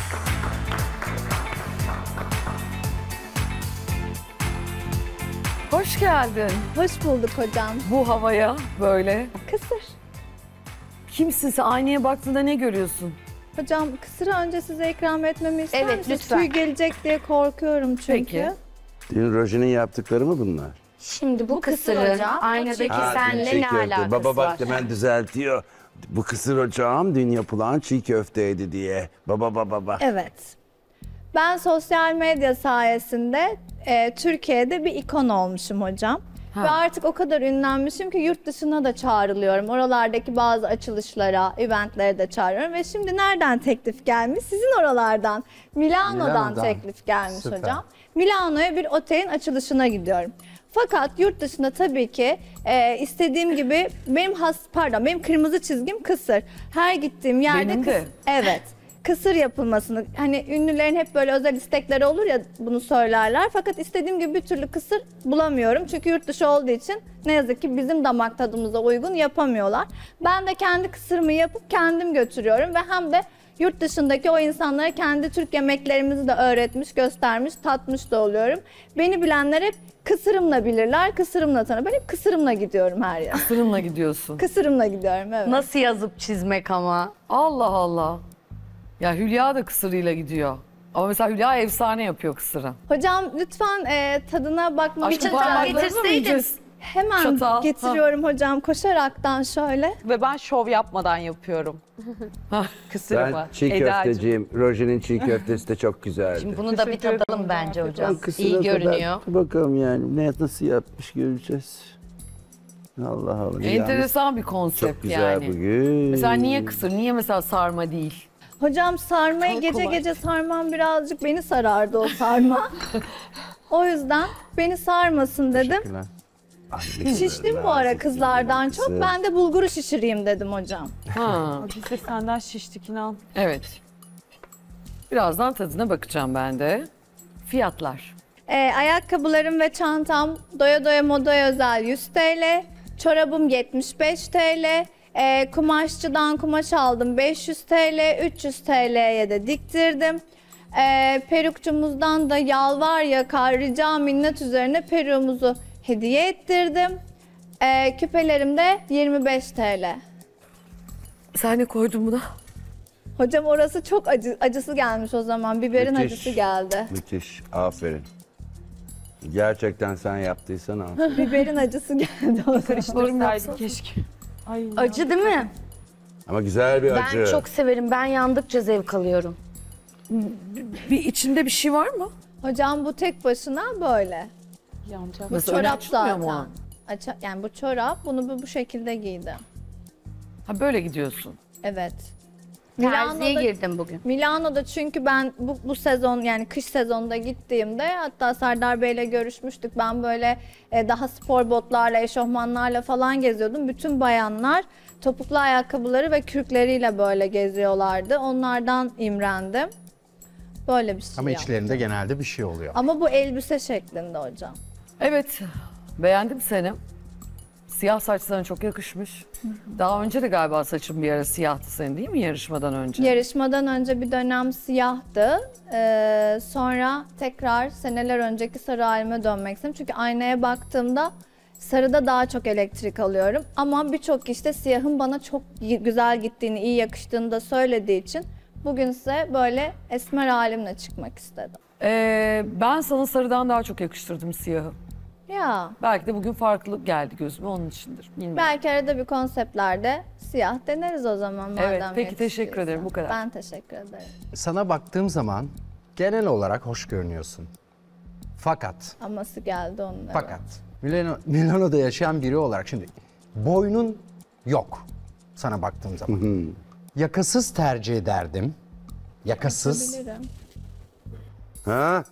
Hoş geldin. Hoş bulduk hocam. Bu havaya böyle. Kısır. Kimsin sen? Aynaya baktığında ne görüyorsun? Hocam kısırı önce size ikram etmemi ister Evet, misiniz? lütfen. Tüy gelecek diye korkuyorum çünkü. Peki. Dün Roji'nin yaptıkları mı bunlar? Şimdi bu kısırın aynadaki senle çiğ ne köfte. alakası Baba var? bak hemen düzeltiyor. Bu kısır hocam dün yapılan çiğ köfteydi diye. Baba. Evet. Ben sosyal medya sayesinde Türkiye'de bir ikon olmuşum hocam. Ve artık o kadar ünlenmişim ki yurt dışına da çağrılıyorum. Oralardaki bazı açılışlara, eventlere de çağırıyorum. Ve şimdi nereden teklif gelmiş? Sizin oralardan. Milano'dan teklif gelmiş Süper. hocam. Milano'ya bir otelin açılışına gidiyorum. Fakat yurt dışında tabii ki istediğim gibi benim kırmızı çizgim kısır. Her gittiğim yerde Benim de. Evet. Kısır yapılmasını, hani ünlülerin hep böyle özel istekleri olur ya, bunu söylerler. Fakat istediğim gibi bir türlü kısır bulamıyorum. Çünkü yurt dışı olduğu için ne yazık ki bizim damak tadımıza uygun yapamıyorlar. Ben de kendi kısırımı yapıp kendim götürüyorum ve hem de yurt dışındaki o insanlara kendi Türk yemeklerimizi de öğretmiş, göstermiş, tatmış da oluyorum. Beni bilenler hep kısırımla bilirler, kısırımla tanır. Ben hep kısırımla gidiyorum her yere. Kısırımla gidiyorsun. Kısırımla gidiyorum, evet. Nasıl yazıp çizmek ama? Allah Allah. Ya Hülya da kısırıyla gidiyor. Ama mesela Hülya efsane yapıyor kısırı. Hocam lütfen tadına bakmak Aşkım için parmaklarını mı yiyeceğiz? hemen Çatal. getiriyorum hocam koşaraktan şöyle. Ve ben şov yapmadan yapıyorum. Kısırımı. Ben çiğ köfteciyim. Roji'nin çiğ köftesi de çok güzeldi. Şimdi bunu da bir tadalım bence hocam. Kısıra İyi görünüyor. kadar bakalım yani nasıl yapmış göreceğiz. Allah Allah. Enteresan bir konsept Çok güzel yani. bugün. Mesela niye kısır? Niye mesela sarma değil? Hocam sarmayı Çok gece kolay. gece sarmam birazcık beni sarardı o sarma. O yüzden beni sarmasın dedim. Teşekkürler. Şiştim bu ara kızlardan çok. Ben de bulguru şişireyim dedim hocam. Ha, Biz de senden şiştik inan. evet. Birazdan tadına bakacağım ben de. Fiyatlar. Ayakkabılarım ve çantam doya doya modaya özel 100 TL. Çorabım 75 TL. Kumaşçıdan kumaş aldım 500 TL. 300 TL'ye de diktirdim. Perukçumuzdan da yalvar yakar rica minnet üzerine peruğumuzu hediye ettirdim. Küpelerim de 25 TL. Sen ne koydun buna? Hocam orası çok acısı gelmiş o zaman. Biberin Müthiş. acısı geldi. Müthiş. Aferin. Gerçekten sen yaptıysan aferin. Biberin acısı geldi o zaman. Karıştırsaydık keşke. Ay, Acı değil mi? Ama güzel bir acı. Ben çok severim. Ben yandıkça zevk alıyorum. Bir içinde bir şey var mı? Hocam bu tek başına böyle. yanacak. Bu Nasıl, öyle çorap açılmıyor mu o? zaten. Yani bu çorap, bunu bu şekilde giydim. Ha böyle gidiyorsun. Evet. Terziye girdim bugün. Milano'da çünkü ben bu sezon yani kış sezonunda gittiğimde hatta Serdar Bey'le görüşmüştük. Ben böyle daha spor botlarla, eşofmanlarla falan geziyordum. Bütün bayanlar topuklu ayakkabıları ve kürkleriyle böyle geziyorlardı. Onlardan imrendim. Böyle bir şey Ama yaptım. içlerinde genelde bir şey oluyor. Ama bu elbise şeklinde hocam. Evet, beğendim seni. Siyah saçlarına çok yakışmış. Daha önce de galiba saçın bir ara siyahtı senin değil mi yarışmadan önce? Yarışmadan önce bir dönem siyahtı. Sonra tekrar seneler önceki sarı halime dönmek istedim. Çünkü aynaya baktığımda sarıda daha çok elektrik alıyorum. Ama birçok kişi de siyahın bana çok güzel gittiğini, iyi yakıştığını da söylediği için bugün size böyle esmer halimle çıkmak istedim. Ben sana sarıdan daha çok yakıştırdım siyahı. Ya Belki de bugün farklı geldi gözüme onun içindir. Bilmiyorum. belki arada bir konseptlerde siyah deneriz o zaman madem Evet, peki teşekkür yetiştiyse. ederim, bu kadar. Ben teşekkür ederim. Sana baktığım zaman genel olarak hoş görünüyorsun. Fakat Aması geldi onlara. Fakat Milano'da yaşayan biri olarak şimdi boynun yok sana baktığım zaman. Yakasız tercih ederdim. Yakasız. Yapabilirim. Ha?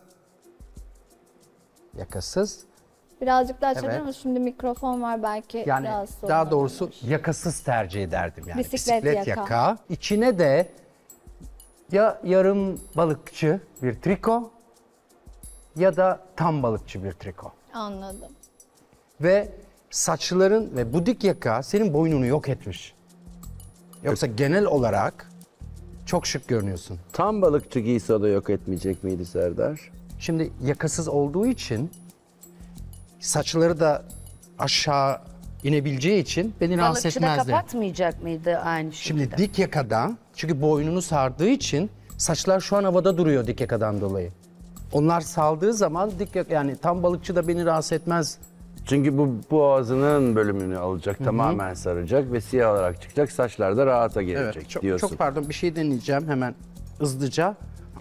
Yakasız. Birazcık daha açabilir Evet. ama şimdi mikrofon var belki Yani rahatsız daha olmam. doğrusu yakasız tercih ederdim. Yani Bisiklet yaka. İçine de ya yarım balıkçı bir triko ya da tam balıkçı bir triko. Anladım. Ve saçların ve bu dik yaka senin boynunu yok etmiş. Yoksa genel olarak çok şık görünüyorsun. Tam balıkçı giysi o da yok etmeyecek miydi Serdar? Şimdi yakasız olduğu için saçları da aşağı inebileceği için beni rahatsız Balıkçı da etmezdi. kapatmayacak mıydı aynı şekilde? Şimdi dik yakada çünkü boynunu sardığı için saçlar şu an havada duruyor dik yakadan dolayı. Onlar saldığı zaman yani tam balıkçı da beni rahatsız etmez. Çünkü bu boğazının bölümünü alacak, tamamen saracak ve siyah olarak çıkacak. Saçlar da rahata gelecek Evet, diyorsun. çok pardon bir şey deneyeceğim hemen hızlıca.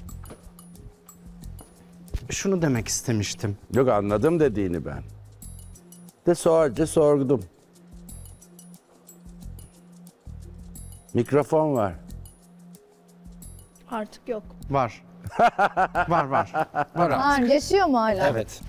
Şunu demek istemiştim. Yok anladım dediğini ben. De sadece sordum. Mikrofon var. Artık yok. Var. var. Var Ha, artık. yaşıyor mu hala? Evet.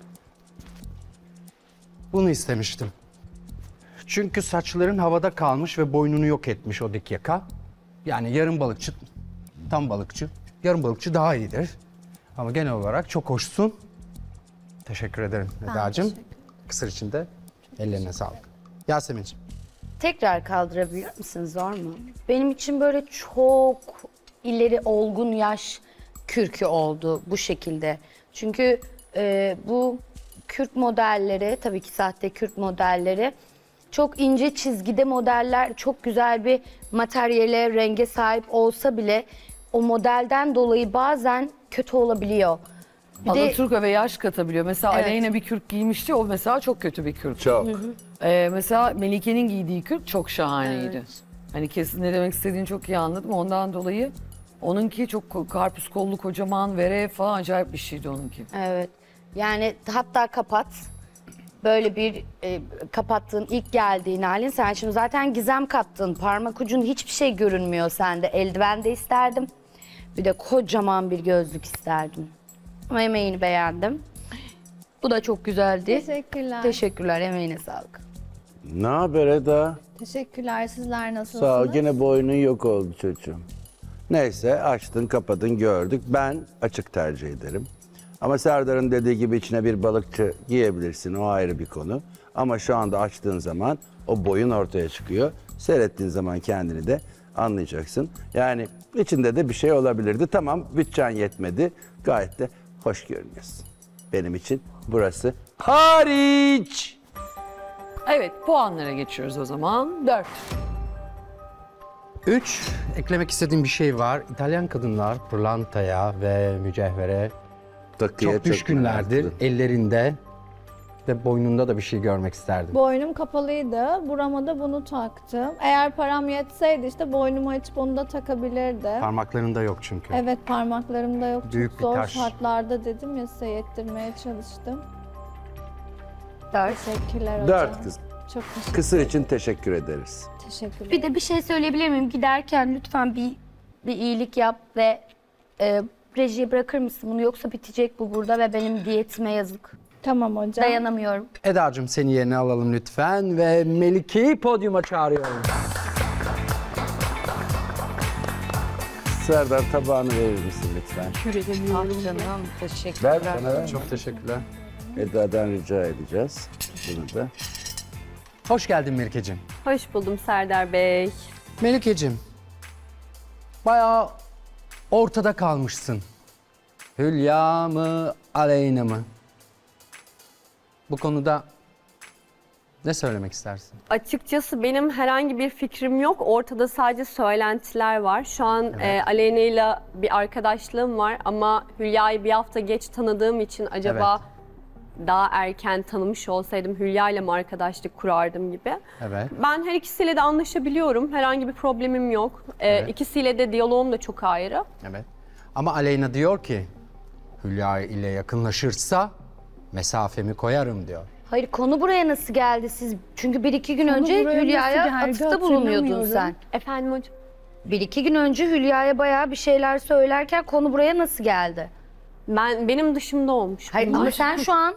Bunu istemiştim. Çünkü saçların havada kalmış ve boynunu yok etmiş o dik yaka. Yani yarım balıkçı, tam balıkçı. Yarım balıkçı daha iyidir. Ama genel olarak çok hoşsun. Teşekkür ederim Eda'cığım. Kısır içinde ellerine sağlık. Yasemin'ciğim. Tekrar kaldırabilir misin? Zor mu? Benim için böyle çok ileri olgun yaş kürkü oldu bu şekilde. Çünkü bu kürk modelleri, tabii ki sahte kürk modelleri çok ince çizgide modeller, çok güzel bir materyale, renge sahip olsa bile o modelden dolayı bazen kötü olabiliyor. Bir de Alaturka ve yaş katabiliyor. Mesela Evet. Aleyna bir kürk giymişti. O mesela çok kötü bir kürk. Çok. Mesela Melike'nin giydiği kürk çok şahaneydi. Evet. Hani kesin ne demek istediğini çok iyi anladım. Ondan dolayı onunki çok karpuz kollu kocaman vere falan acayip bir şeydi onunki. evet. Yani hatta kapat. Böyle bir kapattığın ilk geldiğin halin. Sen şimdi zaten gizem kattın. Parmak ucun hiçbir şey görünmüyor sende. Eldiven de isterdim. Bir de kocaman bir gözlük isterdim. Ama emeğini beğendim. Bu da çok güzeldi. Teşekkürler. Teşekkürler. Emeğine sağlık. Ne haber Eda? Teşekkürler. Sizler nasılsınız? Sağ ol, gene boynun yok oldu çocuğum. Neyse açtın kapadın gördük. Ben açık tercih ederim. Ama Serdar'ın dediği gibi içine bir balıkçı giyebilirsin, o ayrı bir konu. Ama şu anda açtığın zaman o boyun ortaya çıkıyor. Seyrettiğin zaman kendini de anlayacaksın. Yani içinde de bir şey olabilirdi. Tamam, bütçen yetmedi. Gayet de hoş görünüyorsun. Benim için burası hariç. Evet, puanlara geçiyoruz o zaman. 4. 3. Eklemek istediğim bir şey var. İtalyan kadınlar pırlantaya ve mücevhere Takıya çok düşkünlerdir. meraklı. Ellerinde ve boynunda da bir şey görmek isterdim. Boynum kapalıydı. Burama da bunu taktım. Eğer param yetseydi işte boynumu açıp onu da takabilirdim. Parmaklarında yok çünkü. Evet, parmaklarımda yok. Büyük Çok bir zor taş. şartlarda dedim ya, size yettirmeye çalıştım. 4. Teşekkürler hocam. 4 kız. Çok teşekkür Kısır için teşekkür ederiz. Teşekkürler. Bir de bir şey söyleyebilir miyim? Giderken lütfen bir iyilik yap ve rejiye bırakır mısın bunu? Yoksa bitecek bu burada ve benim diyetime yazık. Tamam hocam. Dayanamıyorum. Eda'cığım seni yerine alalım lütfen ve Melike'yi podyuma çağırıyorum. Serdar tabağını verir misin lütfen? Ah canım, teşekkürler. Ver bana ver. Çok teşekkürler. Eda'dan rica edeceğiz. Bunu da. Hoş geldin Melike'ciğim. Hoş buldum Serdar Bey. Melike'ciğim, bayağı ortada kalmışsın. Hülya mı, Aleyna mı? Bu konuda ne söylemek istersin? Açıkçası benim herhangi bir fikrim yok. Ortada sadece söylentiler var. Şu an Aleyna ile bir arkadaşlığım var ama Hülya'yı bir hafta geç tanıdığım için acaba daha erken tanımış olsaydım Hülya ile mi arkadaşlık kurardım gibi. Evet. Ben her ikisiyle de anlaşabiliyorum. Herhangi bir problemim yok. Evet. İkisiyle de diyaloğum da çok ayrı. Evet. Ama Aleyna diyor ki Hülya ile yakınlaşırsa mesafemi koyarım diyor. Hayır, konu buraya nasıl geldi siz? Çünkü 1-2 gün Konu önce buraya Hülya'ya nasıl geldi atıfta bulunuyordun hatırlamıyorum. sen. Efendim hocam? 1-2 gün önce Hülya'ya bayağı bir şeyler söylerken konu buraya nasıl geldi? Benim dışımda olmuş. Hayır bunlar. ama sen şu an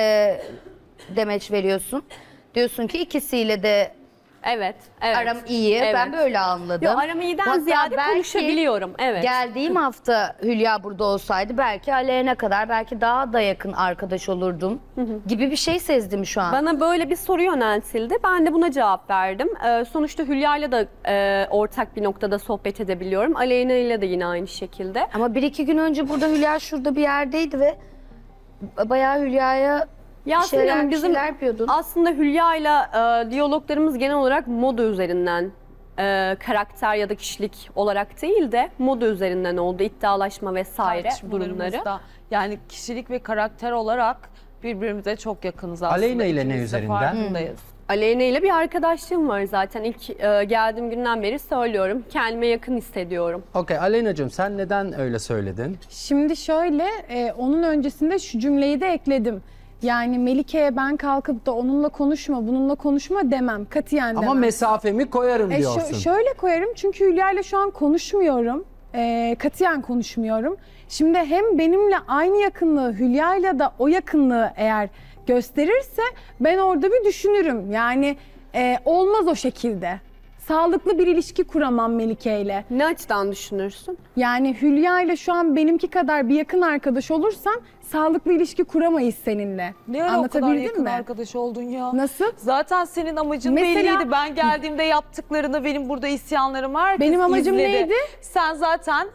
demeç veriyorsun. Diyorsun ki ikisiyle de Evet, evet. aram iyi. Evet. Ben böyle anladım. Yo, aram iyiden Hatta ziyade belki konuşabiliyorum. Evet. Geldiğim hafta Hülya burada olsaydı belki Aleyna kadar belki daha da yakın arkadaş olurdum gibi bir şey sezdim şu an. Bana böyle bir soru yöneltildi. Ben de buna cevap verdim. Sonuçta Hülya'yla da ortak bir noktada sohbet edebiliyorum. Aleyna ile de yine aynı şekilde. Ama 1-2 gün önce burada Hülya şurada bir yerdeydi ve bayağı Hülya'ya Yasemin Hanım, bir bizim şeyler yapıyordun. aslında Hülya'yla diyaloglarımız genel olarak moda üzerinden, karakter ya da kişilik olarak değil de moda üzerinden oldu. İddialaşma vesaire durumları. Tartışmalarımızda, yani kişilik ve karakter olarak birbirimize çok yakınız aslında. Aleyna ile ne İkimiz de üzerinden? farkındayız. Aleyna ile bir arkadaşlığım var zaten. İlk geldiğim günden beri söylüyorum. Kendime yakın hissediyorum. Okey, Aleyna'cığım sen neden öyle söyledin? Şimdi şöyle, onun öncesinde şu cümleyi de ekledim. Yani Melike'ye ben kalkıp da onunla konuşma, bununla konuşma demem. Katiyen demem. Ama mesafemi koyarım diyorsun. Şöyle koyarım çünkü Hülya ile şu an konuşmuyorum. Katiyen konuşmuyorum. Şimdi hem benimle aynı yakınlığı, Hülya ile de o yakınlığı eğer gösterirse ben orada bir düşünürüm. Yani olmaz o şekilde. Sağlıklı bir ilişki kuramam Melike ile. Ne açıdan düşünürsün? Yani Hülya ile şu an benimki kadar bir yakın arkadaş olursan sağlıklı ilişki kuramayız seninle. Ne ara o kadar Anlatabildim yakın mi? arkadaş oldun ya? Nasıl? Zaten senin amacın Mesela- belliydi. Ben geldiğimde yaptıklarını, benim burada isyanlarım herkes Benim amacım izledi. neydi? Sen zaten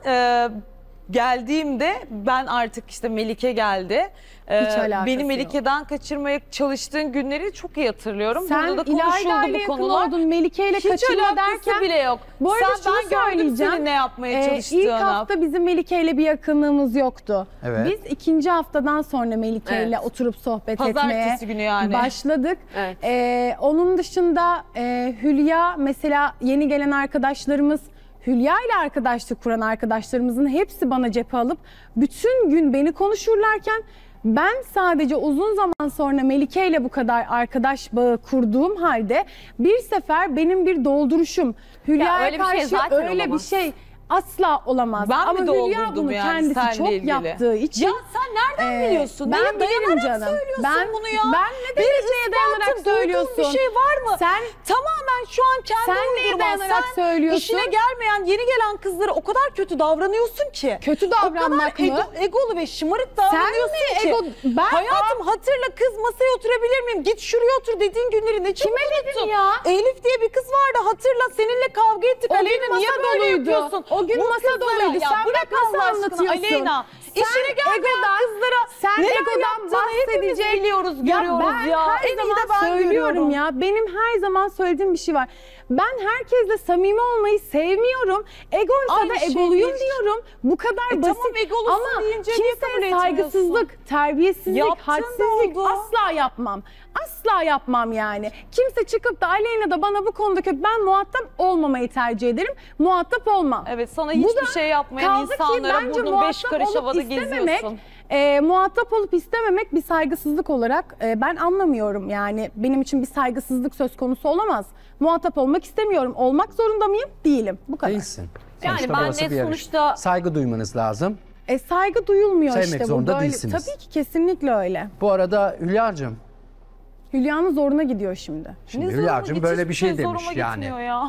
geldiğimde ben artık işte Melike geldi. Hiç alakası Beni yok. Melike'den kaçırmaya çalıştığın günleri çok iyi hatırlıyorum. Sen Burada da İlayda konuşuldu ile bu yakın konular. oldun, Melike ile Hiç kaçırma alakası derken bile yok. Bu arada ben gördüm söyleyeceğim. senin ne yapmaya çalıştığını. İlk hafta bizim Melike ile bir yakınlığımız yoktu. Evet. Biz ikinci haftadan sonra Melike ile oturup sohbet Pazartesi etmeye günü yani. başladık. Evet. Onun dışında Hülya mesela yeni gelen arkadaşlarımız, Hülya ile arkadaşlık kuran arkadaşlarımızın hepsi bana cephe alıp bütün gün beni konuşurlarken ben sadece uzun zaman sonra Melike ile bu kadar arkadaş bağı kurduğum halde bir sefer benim bir dolduruşum Hülya'ya öyle bir şey karşı zaten öyle bir olamaz. şey asla olamaz. Ben Ama mi Hülya doldurdum bunu yani kendisi seninle çok ilgili? yaptığı için. Ya sen nereden biliyorsun? Ben Neye bilirim dayanarak canım. söylüyorsun Ben bunu ya? Ben ne demek neye dayanarak ispatın, duyduğun söylüyorsun? bir şey var mı? Sen Tamamen şu an kendi Sen neye uydurman. dayanarak Sen söylüyorsun? işine gelmeyen, yeni gelen kızlara o kadar kötü davranıyorsun ki. Kötü davranmak o kadar mı? egolu ve şımarık davranıyorsun mi ki. ego- Ben- Hayatım hatırla, kız masaya oturabilir miyim? Git şuraya otur dediğin günleri ne çabuk Kime dedin unuttun. ya? Elif diye bir kız vardı, hatırla, seninle kavga ettik. O gün Aleyna niye masa böyle doluydu. yapıyorsun? O gün Bu masa kızlara- doluydu. Ya Sen bırak bak nasıl Allah aşkına anlatıyorsun? Aleyna. Sen İşine gelmeyen egodan- kızlara sen neler egodan yaptığını hepimiz bahsedecek- biliyoruz, Ya görüyoruz ben ya. her En iyi zaman de ben söylüyorum görüyorum. ya. Benim her zaman söylediğim bir şey var. Ben herkesle samimi olmayı sevmiyorum. Egoysa Aynı da şey egoluyum değil. diyorum. Bu kadar basit. Tamam, egolusun Ama deyince niye kabul kimseye etmiyorsun? saygısızlık, terbiyesizlik, Yaptın da hadsizlik oldu. asla yapmam. Asla yapmam yani. Kimse çıkıp da Aleyna da bana bu konuda kötü. Ben muhatap olmamayı tercih ederim. Muhatap olmam. Evet, sana Bu hiçbir da şey yapmayan kaldı ki insanlara bence burnun 5 muhatap karış olup havada istememek, geziyorsun. muhatap olup istememek bir saygısızlık olarak ben anlamıyorum. Yani benim için bir saygısızlık söz konusu olamaz. Muhatap olmak istemiyorum. Olmak zorunda mıyım? Değilim. Bu kadar. Değilsin. Yani Sonuçta ben burası de bir yarış. sonuçta- Saygı duymanız lazım. Saygı duyulmuyor Sevmek işte. zorunda bu böyle. değilsiniz. Tabii ki kesinlikle öyle. Bu arada Hülya'cığım, Hülya'nın zoruna gidiyor şimdi. şimdi Ne zoruma Hülya'cığım gidiyor, böyle bir hiçbir şey zoruma demiş yani. gitmiyor ya.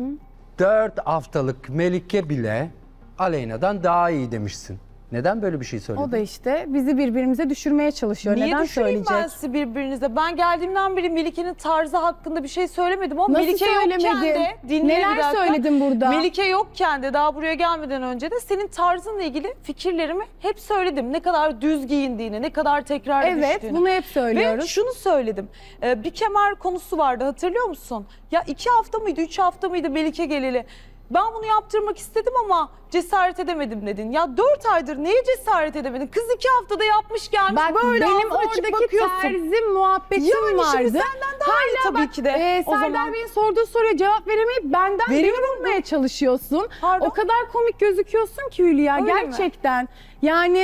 4 haftalık Melike bile Aleyna'dan daha iyi demişsin. Neden böyle bir şey söyledin? O da işte bizi birbirimize düşürmeye çalışıyor. Niye Neden düşüreyim söyleyecek? ben sizi birbirinize? Ben geldiğimden beri Melike'nin tarzı hakkında bir şey söylemedim ama Nasıl Melike yokken söylemedin? de dinle Neler bir dakika. söyledin burada? Melike yokken de daha buraya gelmeden önce de senin tarzınla ilgili fikirlerimi hep söyledim. Ne kadar düz giyindiğini, ne kadar tekrar Evet, düştüğünü. bunu hep söylüyoruz. Ve şunu söyledim. Bir kemer konusu vardı, hatırlıyor musun? Ya 2 hafta mıydı, 3 hafta mıydı Melike geleli? Ben bunu yaptırmak istedim ama cesaret edemedim dedin. Ya 4 aydır neye cesaret edemedin? Kız 2 haftada yapmış gelmiş, Bak böyle benim ağzını açıp oradaki bakıyorsun. terzim muhabbetim Yani vardı. şimdi senden daha iyi tabii ki de. O Serdar zaman. Bey'in sorduğu soruya cevap veremeyip benden beni vurmaya çalışıyorsun. Pardon? O kadar komik gözüküyorsun ki Hülya Öyle mi? gerçekten. Yani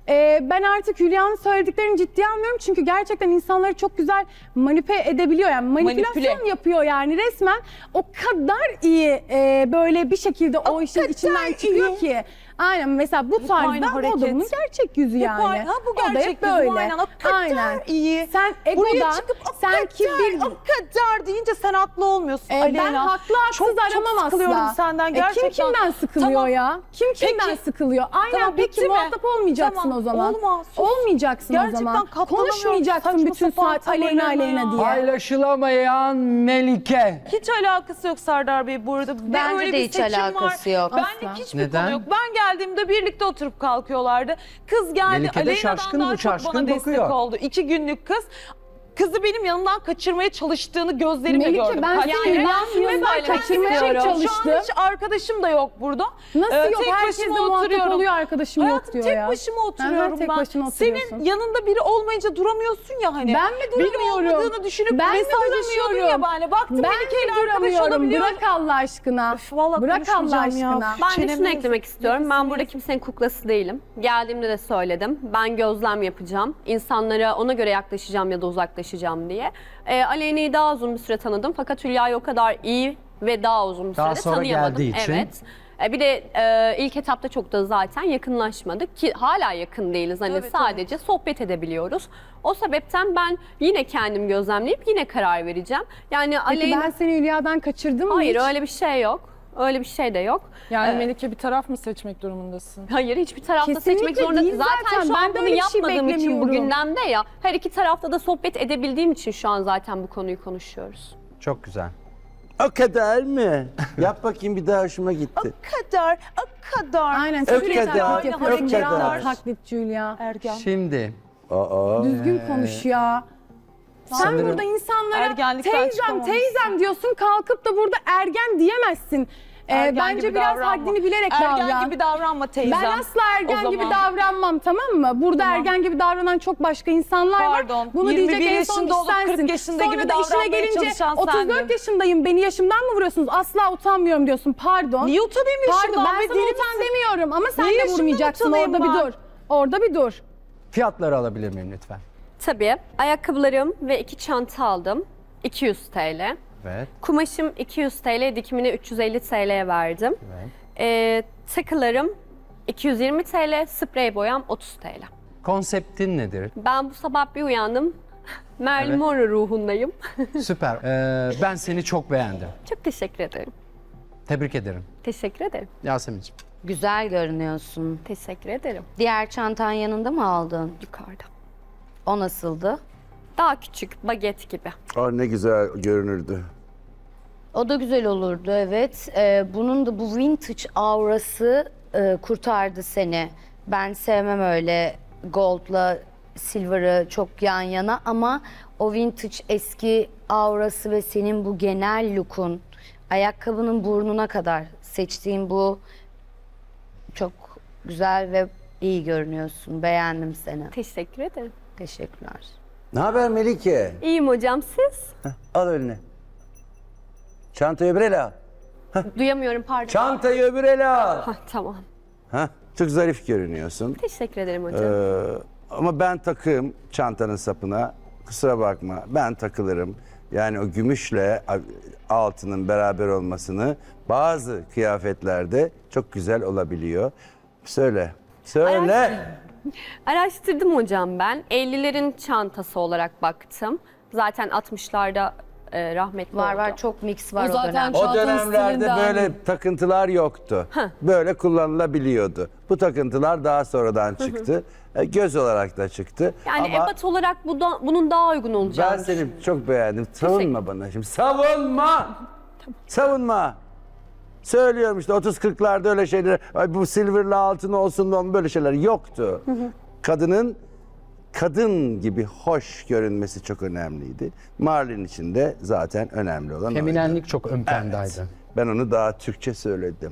Ben artık Hülya'nın söylediklerini ciddiye almıyorum. Çünkü gerçekten insanları çok güzel manipüle edebiliyor. Yani manipülasyon yapıyor yani resmen. O kadar iyi böyle bir şekilde o işin içinden çıkıyor ki. Aynen mesela bu tarzda modumun gerçek yüzü yani. Bu gerçek yüzü aynen. O kadar iyi. Sen Buraya egodan, çıkıp sen kibir... o kadar deyince sen haklı olmuyorsun Aleyna. Ben haklı haksız aramam asla. sıkılıyorum senden gerçekten. Kim kimden sıkılıyor Tamam. ya? Kim kimden sıkılıyor? Aynen Tamam, peki bitti mi? muhatap olmayacaksın Tamam, o zaman. olma, sus. Olmayacaksın o Gerçekten zaman. katlanamıyorum. Konuşmayacaksın Saçma bütün sapan saat Aleyna tavırlarına Aleyna ya. diye. Paylaşılamayan Melike. Hiç alakası yok Serdar Bey bu arada. Bence Öyle de bir hiç seçim alakası var. yok. Benlik Asla. hiçbir Neden? konu yok. Ben geldiğimde birlikte oturup kalkıyorlardı. Kız geldi Melike de Aleyna'dan şaşkın, daha bu çok şaşkın bana destek bakıyor. oldu. 2 günlük kız. Kızı benim yanımdan kaçırmaya çalıştığını gözlerimle Melike, gördüm. ben seni yanımdan kaçırmaya çalıştım. Şu an hiç arkadaşım da yok burada. Nasıl yok? Tek Herkesle başıma muhatap oturuyorum. oluyor, arkadaşım yok Hayatım, diyor tek ya. başıma oturuyorum tek ben. başına oturuyorsun. Senin yanında biri olmayınca duramıyorsun ya hani. Ben mi duramıyorum? Benim olmadığını düşünüp Ben mi mesajlaşıyordun ya bana. Baktım Ben Melike ile mi arkadaş duramıyorum? olabiliyorum. Bırak Allah aşkına. Vallahi Bırak Allah konuşmayacağım ya. aşkına. Ben de şunu eklemek istiyorum. Ben burada kimsenin kuklası değilim. Geldiğimde de söyledim. Ben gözlem yapacağım. İnsanlara ona göre yaklaşacağım ya da uzaklaşacağım diye. Aleyna'yı daha uzun bir süre tanıdım. Fakat Hülya'yı o kadar iyi ve daha uzun bir Daha sürede sonra tanıyamadım. geldiği için. Evet. Bir de ilk etapta çok da zaten yakınlaşmadık ki hala yakın değiliz. Hani sadece sohbet edebiliyoruz. O sebepten ben yine kendim gözlemleyip yine karar vereceğim. Yani Peki Aleyna... ben seni Hülya'dan kaçırdım mı Hayır hiç? öyle bir şey yok. Öyle bir şey de yok. Yani Melike bir taraf mı seçmek durumundasın? Hayır hiçbir tarafta Kesinlikle seçmek zorunda değil zaten zaten. şu an Ben de bunu öyle bir şey yapmadığım için bu beklemiyorum. gündemde ya. Her iki tarafta da sohbet edebildiğim için şu an zaten bu konuyu konuşuyoruz. Çok güzel. O kadar mı? Yap bakayım bir daha hoşuma gitti. O kadar. Aynen Öp sürekli kadar, taklit yapıyorsun. öp kadar. Bravo taklitçi Hülya. Ergen. Şimdi Düzgün konuş ya. Sen Sanırım- burada insanlara Ergenlikten teyzem çıkamamışsın. teyzem diyorsun, kalkıp da burada ergen diyemezsin. Ergen Bence gibi biraz davranma. haddini bilerek Ergen davran. gibi davranma teyzem. Ben asla O ergen zaman. gibi davranmam, tamam mı? Burada Tamam. ergen gibi davranan çok başka insanlar Pardon, var. Bunu 21 diyecek en son yaşında olup kişi 40 sensin. yaşında Sonra gibi da işine davranmaya gelince çalışan 34 sendin. yaşındayım, beni yaşımdan mı vuruyorsunuz? Asla utanmıyorum diyorsun, pardon. Niye utanayım Pardon, yaşımdan? ben Be, sana deli utan misin? demiyorum ama sen Niye de yaşımdan vurmayacaksın, utanayım orada bir ben? dur. Orada bir dur. fiyatları alabilir miyim lütfen? Tabii. Ayakkabılarım ve 2 çanta aldım. 200 TL. Evet. Kumaşım 200 TL, dikimini 350 TL'ye verdim. Takılarım 220 TL, sprey boyam 30 TL. Konseptin nedir? Ben bu sabah bir uyandım. Marilyn Evet. Monroe ruhundayım. Süper. Ben seni çok beğendim. Çok teşekkür ederim. Tebrik ederim. Teşekkür ederim. Yasemin'ciğim. Güzel görünüyorsun. Teşekkür ederim. Diğer çantan yanında mı aldın? Yukarıda. O nasıldı? Daha küçük, baget gibi. Ne güzel görünürdü. O da güzel olurdu, evet. Bunun da bu vintage aurası kurtardı seni. Ben sevmem öyle gold'la silver'ı çok yan yana ama o vintage eski aurası ve senin bu genel look'un, ayakkabının burnuna kadar seçtiğin bu çok güzel ve iyi görünüyorsun. Beğendim seni. Teşekkür ederim. Teşekkürler. Ne haber Melike? İyiyim hocam, siz? Al önüne. Çantayı öbür ele al. Duyamıyorum, pardon. Çantayı öbür ele al. Tamam. Çok zarif görünüyorsun. Teşekkür ederim hocam. Ama ben takığım çantanın sapına. Kusura bakma, ben takılırım. Yani o gümüşle altının beraber olmasını bazı kıyafetlerde çok güzel olabiliyor. Söyle. Araştırdım hocam ben. 50'lerin çantası olarak baktım. Zaten 60'larda rahmetli oldu. Var çok mix var O o, zaten dönem. O dönemlerde böyle takıntılar yoktu. Böyle kullanılabiliyordu. Bu takıntılar daha sonradan çıktı. Göz olarak da çıktı. Yani Ama ebat olarak bunun daha uygun olacağını ben seni çok beğendim. Savunma bana şimdi. Savunma! Savunma! Söylüyorum işte 30-40'larda öyle şeyler, ay bu silver'lı altın olsun da böyle şeyler yoktu. Kadının kadın gibi hoş görünmesi çok önemliydi. Marlin için de zaten önemli olan oydu. Feminenlik çok ön plandaydı. Ben onu daha Türkçe söyledim.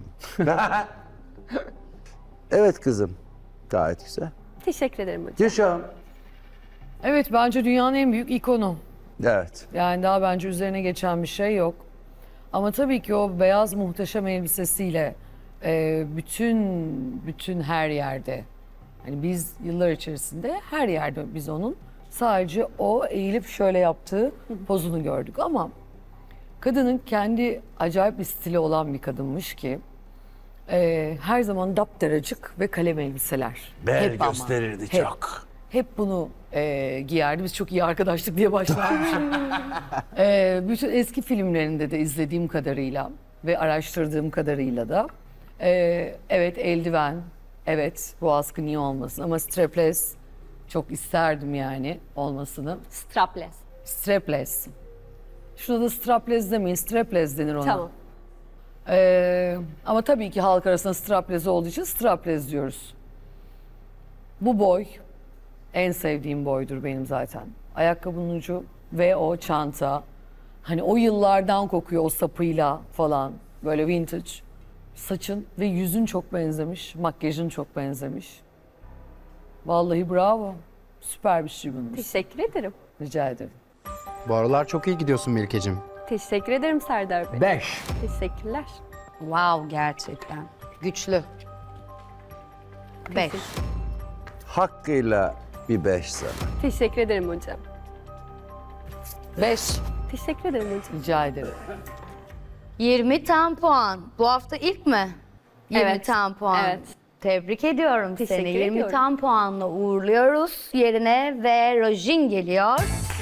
Evet kızım. Gayet güzel. Teşekkür ederim hocam. Gülşah'ım. Evet, bence dünyanın en büyük ikonu. Evet. Yani daha bence üzerine geçen bir şey yok. Ama tabii ki o beyaz muhteşem elbisesiyle bütün her yerde Hani biz yıllar içerisinde her yerde biz onun sadece o eğilip şöyle yaptığı pozunu gördük ama kadının kendi acayip bir stili olan bir kadınmış ki her zaman daptaracık ve kalem elbiseler. Bel Hep ama. gösterirdi Hep. çok. Hep bunu giyerdi. Biz çok iyi arkadaşlık diye başlamışım. Bütün eski filmlerinde de izlediğim kadarıyla ve araştırdığım kadarıyla da evet eldiven, evet bu askı niye olmasın ama strapless çok isterdim yani olmasını. Strapless. Strapless. Şuna da strapless demeyin, strapless denir ona. Tamam. Ama tabii ki halk arasında strapless olduğu için strapless diyoruz. Bu boy en sevdiğim boydur benim zaten. Ayakkabının ucu ve o çanta. Hani o yıllardan kokuyor o sapıyla falan. Böyle vintage. Saçın ve yüzün çok benzemiş. Makyajın çok benzemiş. Vallahi bravo. Süper bir şey bunun. Teşekkür ederim. Rica ederim. Bu aralar çok iyi gidiyorsun Melike'cim. Teşekkür ederim Serdar Bey. 5. Teşekkürler. Wow, gerçekten. Güçlü. 5. Hakkıyla bir 5 sana. Teşekkür ederim hocam. 5. Teşekkür ederim hocam. Rica ederim. 20 tam puan. Bu hafta ilk mi? 20 Evet. tam puan. Evet. Tebrik ediyorum Teşekkür seni. 20 ediyorum. tam puanla uğurluyoruz yerine ve Rojin geliyor.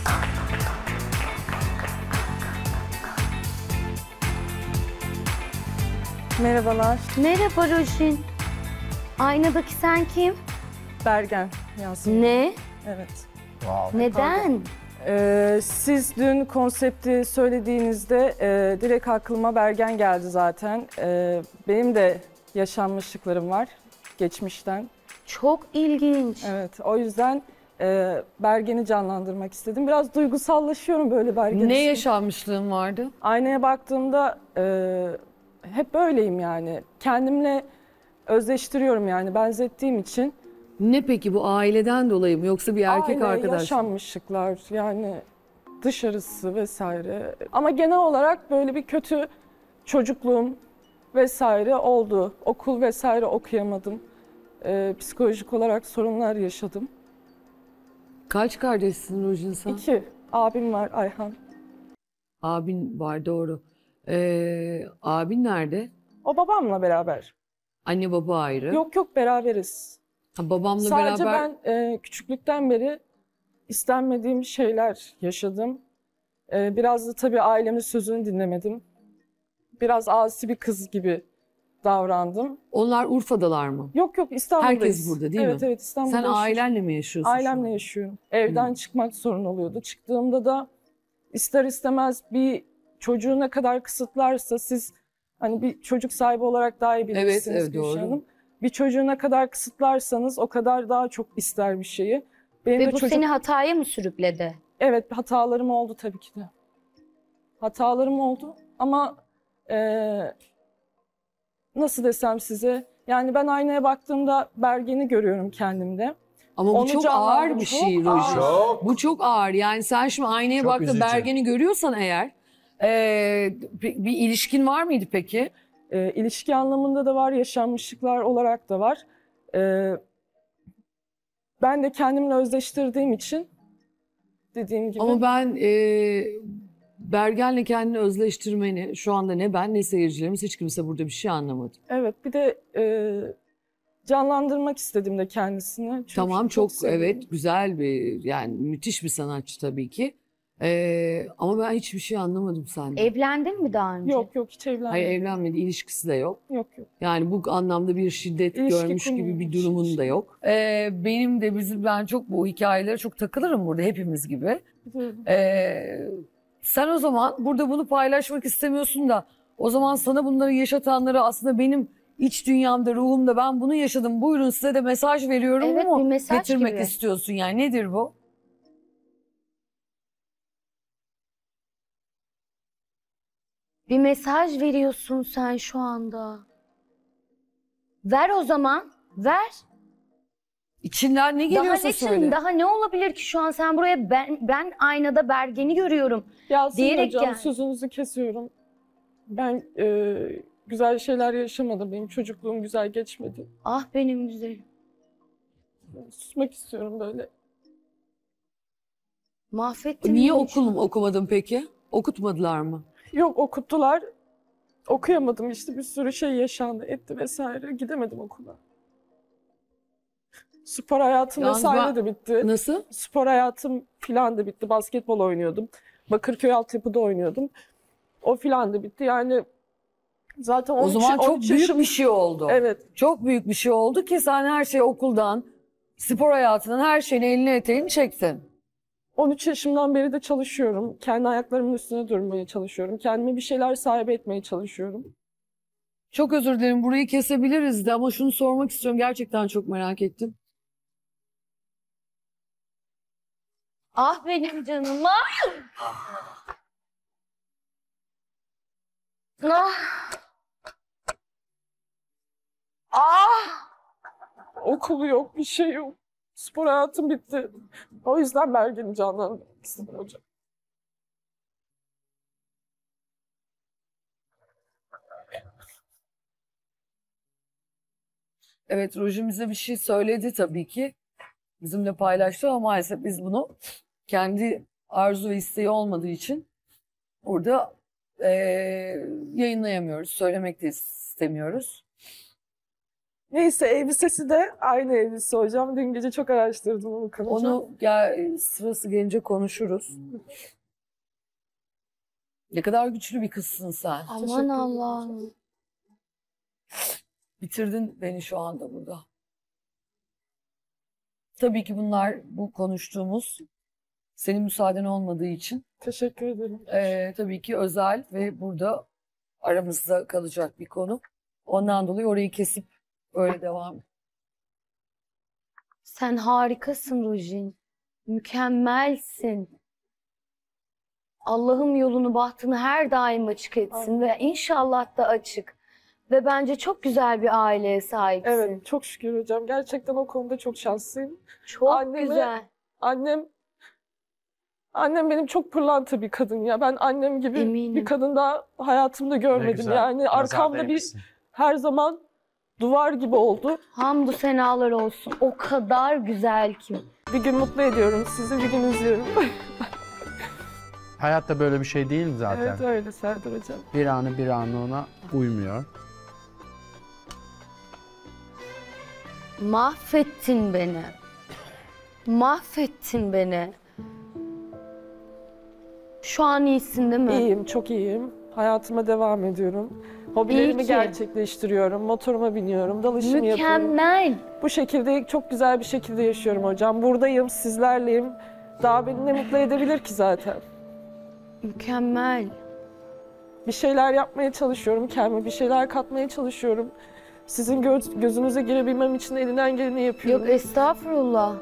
Merhabalar. Merhaba Rojin. Aynadaki sen kim? Bergen Yasemin. Ne? Evet. Neden? Siz dün konsepti söylediğinizde direkt aklıma Bergen geldi zaten. Benim de yaşanmışlıklarım var geçmişten. Çok ilginç. Evet, o yüzden Bergen'i canlandırmak istedim. Biraz duygusallaşıyorum böyle Bergen Ne için. yaşanmışlığın vardı? Aynaya baktığımda hep böyleyim yani. Kendimle özleştiriyorum yani benzettiğim için. Ne peki bu aileden dolayı mı yoksa bir erkek Aile, arkadaş? yaşanmışlıklar yani dışarısı vesaire. Ama genel olarak böyle bir kötü çocukluğum vesaire oldu. Okul vesaire okuyamadım. Psikolojik olarak sorunlar yaşadım. Kaç kardeşsin Rojin sen? 2. Abim var Ayhan. Abin var doğru. Abin nerede? O babamla beraber. Anne baba ayrı. Yok beraberiz. Ha, babamla Sadece beraber. ben küçüklükten beri istenmediğim şeyler yaşadım. Biraz da tabii ailemin sözünü dinlemedim. Biraz asi bir kız gibi davrandım. Onlar Urfa'dalar mı? Yok İstanbul'dayız. Herkes burada değil mi? Evet İstanbul'da Sen yaşıyorum. ailenle mi yaşıyorsun? Ailemle yaşıyorum. Evden çıkmak sorun oluyordu. Çıktığımda da ister istemez bir çocuğu ne kadar kısıtlarsa siz hani bir çocuk sahibi olarak daha iyi bilirsiniz. Evet, Gülşah doğru. Hanım. Bir çocuğu ne kadar kısıtlarsanız o kadar daha çok ister bir şeyi. Benim Ve de bu seni hataya mı sürükledi? Evet hatalarım oldu tabii ki de. Hatalarım oldu ama nasıl desem size yani ben aynaya baktığımda Bergen'i görüyorum kendimde. Ama bu Onu çok canlandır- ağır bir şey Çok Rojin. ağır. Bu çok ağır. Yani sen şimdi aynaya Çok baktın üzücü. Bergen'i görüyorsan eğer bir ilişkin var mıydı peki? İlişki anlamında da var, yaşanmışlıklar olarak da var. Ben de kendimle özleştirdiğim için dediğim gibi. Ama ben Bergen'le kendini özleştirmeni şu anda ne ben ne seyircilerimiz hiç kimse burada bir şey anlamadı. Evet bir de canlandırmak istedim de kendisini. Çünkü Tamam çok seviyorum. evet güzel bir yani müthiş bir sanatçı tabii ki. Ama ben hiçbir şey anlamadım senden. Evlendin mi daha önce? Yok hiç evlenmedim. Hayır evlenmedi, ilişkisi de yok. Yok. Yani bu anlamda bir şiddet İlişki görmüş gibi bir kurmamış. durumun da yok. Benim de ben çok bu hikayelere çok takılırım burada hepimiz gibi. Sen o zaman burada bunu paylaşmak istemiyorsun da o zaman sana bunları yaşatanları aslında benim iç dünyamda, ruhumda ben bunu yaşadım. Buyurun size de mesaj veriyorum Evet, mu? bir mesaj Getirmek gibi. istiyorsun yani nedir bu? Bir mesaj veriyorsun sen şu anda. Ver o zaman. Ver. İçinden ne geliyorsa Daha ne söyle. için, daha ne olabilir ki şu an sen buraya ben aynada Bergen'i görüyorum. Yasemin diyerek Hocam yani. sözünüzü kesiyorum. Ben güzel şeyler yaşamadım. Benim çocukluğum güzel geçmedi. Ah benim güzelim. Susmak istiyorum böyle. Mahvettin Niye beni. okulum okumadın peki? Okutmadılar mı? Yok okuttular. Okuyamadım işte bir sürü şey yaşandı etti vesaire. Gidemedim okula. Spor hayatım Yalnız vesaire ben- de bitti. Nasıl? Spor hayatım filan da bitti. Basketbol oynuyordum. Bakırköy altyapıda oynuyordum. O filan da bitti. Yani zaten O zaman çok 13 büyük yaşım- bir şey oldu. Evet. Çok büyük bir şey oldu ki sen her şeyi okuldan, spor hayatından her şeyini eline eteğini çektin. 13 yaşımdan beri de çalışıyorum. Kendi ayaklarımın üstüne durmaya çalışıyorum. Kendime bir şeyler sahibi etmeye çalışıyorum. Çok özür dilerim burayı kesebiliriz de ama şunu sormak istiyorum. Gerçekten çok merak ettim. Ah benim canım. Okulu yok, bir şey yok. Spor hayatım bitti. O yüzden Bergen'i canlandırmak istedim hocam. Evet Rojin bize bir şey söyledi tabii ki. Bizimle paylaştı ama maalesef biz bunu kendi arzu ve isteği olmadığı için burada yayınlayamıyoruz. Söylemek de istemiyoruz. Neyse elbisesi de aynı elbise hocam. Dün gece çok araştırdım onu hocam. Onu sırası gelince konuşuruz. Ne kadar güçlü bir kızsın sen. Aman Allah'ım. Bitirdin beni şu anda burada. Tabii ki bunlar bu konuştuğumuz senin müsaaden olmadığı için. Teşekkür ederim. Tabii ki özel ve burada aramızda kalacak bir konu. Ondan dolayı orayı kesip öyle devam et. Sen harikasın Rojin. Mükemmelsin. Allah'ım yolunu bahtını her daim açık etsin ve inşallah da açık. Ve bence çok güzel bir aileye sahipsin. Evet çok şükür hocam. Gerçekten o konuda çok şanslıyım. Çok güzel. Annem benim çok pırlanta bir kadın ya. Ben annem gibi bir kadın daha hayatımda görmedim. güzel. Yani Nazar arkamda bir değmesin. her zaman duvar gibi oldu. Hamdü senalar olsun. O kadar güzel ki. Bir gün mutlu ediyorum sizi, bir gün üzüyorum. Hayatta böyle bir şey değil zaten. Evet öyle Serdar hocam. Bir anı bir anı ona uymuyor. Mahvettin beni. Mahvettin beni. Şu an iyisin değil mi? İyiyim, çok iyiyim. Hayatıma devam ediyorum. Hobilerimi İyi ki. gerçekleştiriyorum. Motoruma biniyorum, dalışımı yapıyorum. Mükemmel. Bu şekilde çok güzel bir şekilde yaşıyorum hocam. Buradayım, sizlerleyim. Daha beni ne mutlu edebilir ki zaten? Mükemmel. Bir şeyler yapmaya çalışıyorum, kendime bir şeyler katmaya çalışıyorum. Sizin gözünüze girebilmem için elinden geleni yapıyorum. Yok estağfurullah.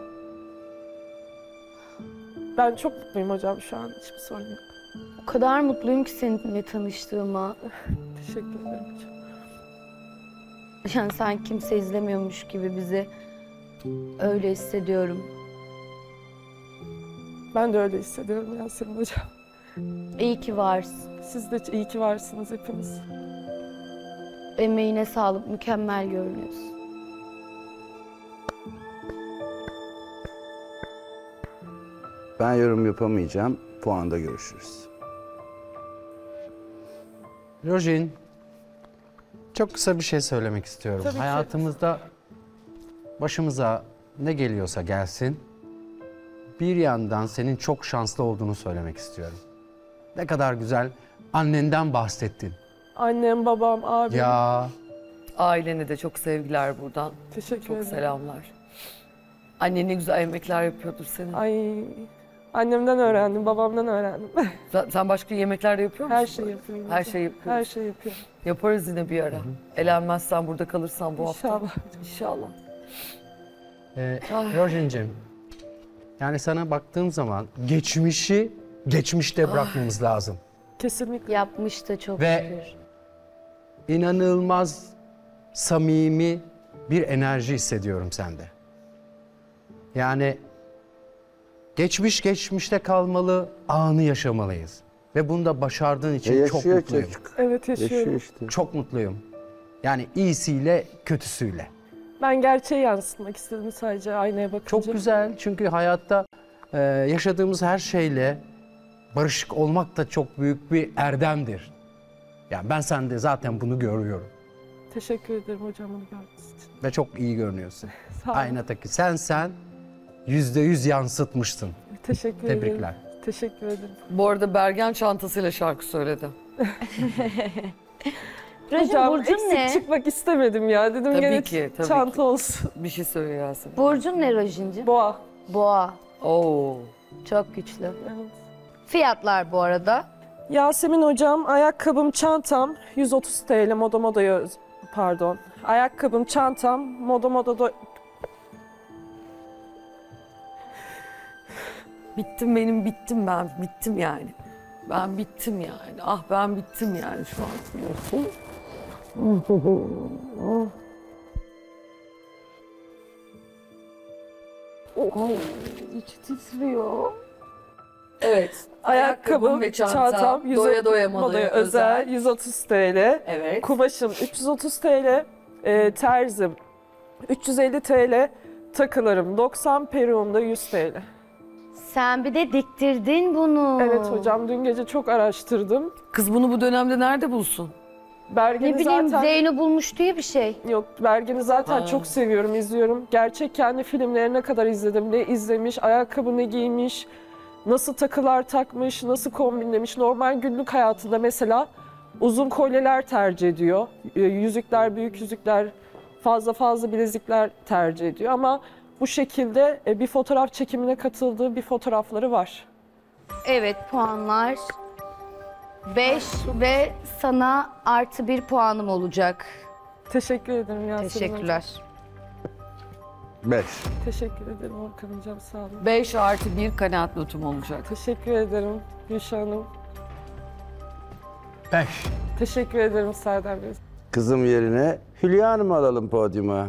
Ben çok mutluyum hocam şu an, hiçbir sorun yok. O kadar mutluyum ki seninle tanıştığıma. Teşekkür ederim hocam. Yani sen kimse izlemiyormuş gibi bizi öyle hissediyorum. Ben de öyle hissediyorum Yasemin hocam. İyi ki varsın. Siz de iyi ki varsınız hepiniz. Emeğine sağlık, mükemmel görünüyorsun. Ben yorum yapamayacağım. Puanda görüşürüz. Rojin, çok kısa bir şey söylemek istiyorum. Tabii ki. Hayatımızda başımıza ne geliyorsa gelsin, bir yandan senin çok şanslı olduğunu söylemek istiyorum. Ne kadar güzel annenden bahsettin. Annem, babam, abim. Ya Ailene de çok sevgiler buradan. Teşekkür Çok ederim. selamlar. Annen ne güzel yemekler yapıyordur senin. Ay, annemden öğrendim, babamdan öğrendim. Sen başka yemekler de yapıyor musun? Her şeyi yapıyorum. Her şeyi yapıyorsun. Her şeyi yapıyorum. Yaparız yine bir ara. Elenmezsen burada kalırsan bu hafta. İnşallah. İnşallah. Rojin'cim, yani sana baktığım zaman geçmişi geçmişte bırakmamız lazım. Kesinlikle. Yapmış da çok Ve şükür. inanılmaz samimi bir enerji hissediyorum sende. Yani geçmiş geçmişte kalmalı, anı yaşamalıyız. Ve bunu da başardığın için çok Yaşıyor mutluyum. çocuk. Evet yaşıyorum. Yaşıyor işte. Çok mutluyum. Yani iyisiyle kötüsüyle. Ben gerçeği yansıtmak istedim sadece aynaya bakınca. Çok güzel çünkü hayatta yaşadığımız her şeyle barışık olmak da çok büyük bir erdemdir. Yani ben sende zaten bunu görüyorum. Teşekkür ederim hocam bunu gördüğünüz için. Ve çok iyi görünüyorsun. Sağ olun. Aynadaki sen %100 yansıtmışsın. Teşekkür ederim. Tebrikler. Teşekkür ederim. Bu arada Bergen çantasıyla şarkı söyledi. Hocam burcun eksik ne? çıkmak istemedim ya. Dedim Tabii gene ki, tabii çanta ki. olsun. Bir şey söyle Yasemin. Burcun ne Rojinci? Boğa. Boğa. Oo. Çok güçlü. Fiyatlar bu arada. Yasemin hocam, ayakkabım, çantam 130 TL Moda pardon. Ayakkabım, çantam Moda Bittim benim, bittim ben, bittim yani. Ben bittim yani. Ah ben bittim yani şu an. İçi titriyor. Evet. Ayakkabım ve çantam doya doya modaya özel. 130 TL. Evet. Kumaşım 330 TL. Terzim 350 TL. Takılarım 90, peruğum da 100 TL. Sen bir de diktirdin bunu. Evet hocam, dün gece çok araştırdım. Kız bunu bu dönemde nerede bulsun? Bergen'i Ne bileyim zaten... Zeyno bulmuş diye bir şey. Yok, Bergen'i zaten Ha. çok seviyorum, izliyorum. Gerçek kendi filmlerine kadar izledim. Ne izlemiş, ayakkabı ne giymiş, nasıl takılar takmış, nasıl kombinlemiş. Normal günlük hayatında mesela uzun kolyeler tercih ediyor. Yüzükler, büyük yüzükler, fazla bilezikler tercih ediyor. Ama bu şekilde bir fotoğraf çekimine katıldığı bir fotoğrafları var. Evet, puanlar 5 ve sana artı 1 puanım olacak. Teşekkür ederim Yasemin hocam. Teşekkürler. 5. Teşekkür ederim Orkan hocam, sağ olun. 5 artı 1 kanaat notum olacak. Teşekkür ederim Gülşah Hanım. 5. Teşekkür ederim Serdar Bey. Kızım yerine Hülya Hanım'ı alalım podyuma.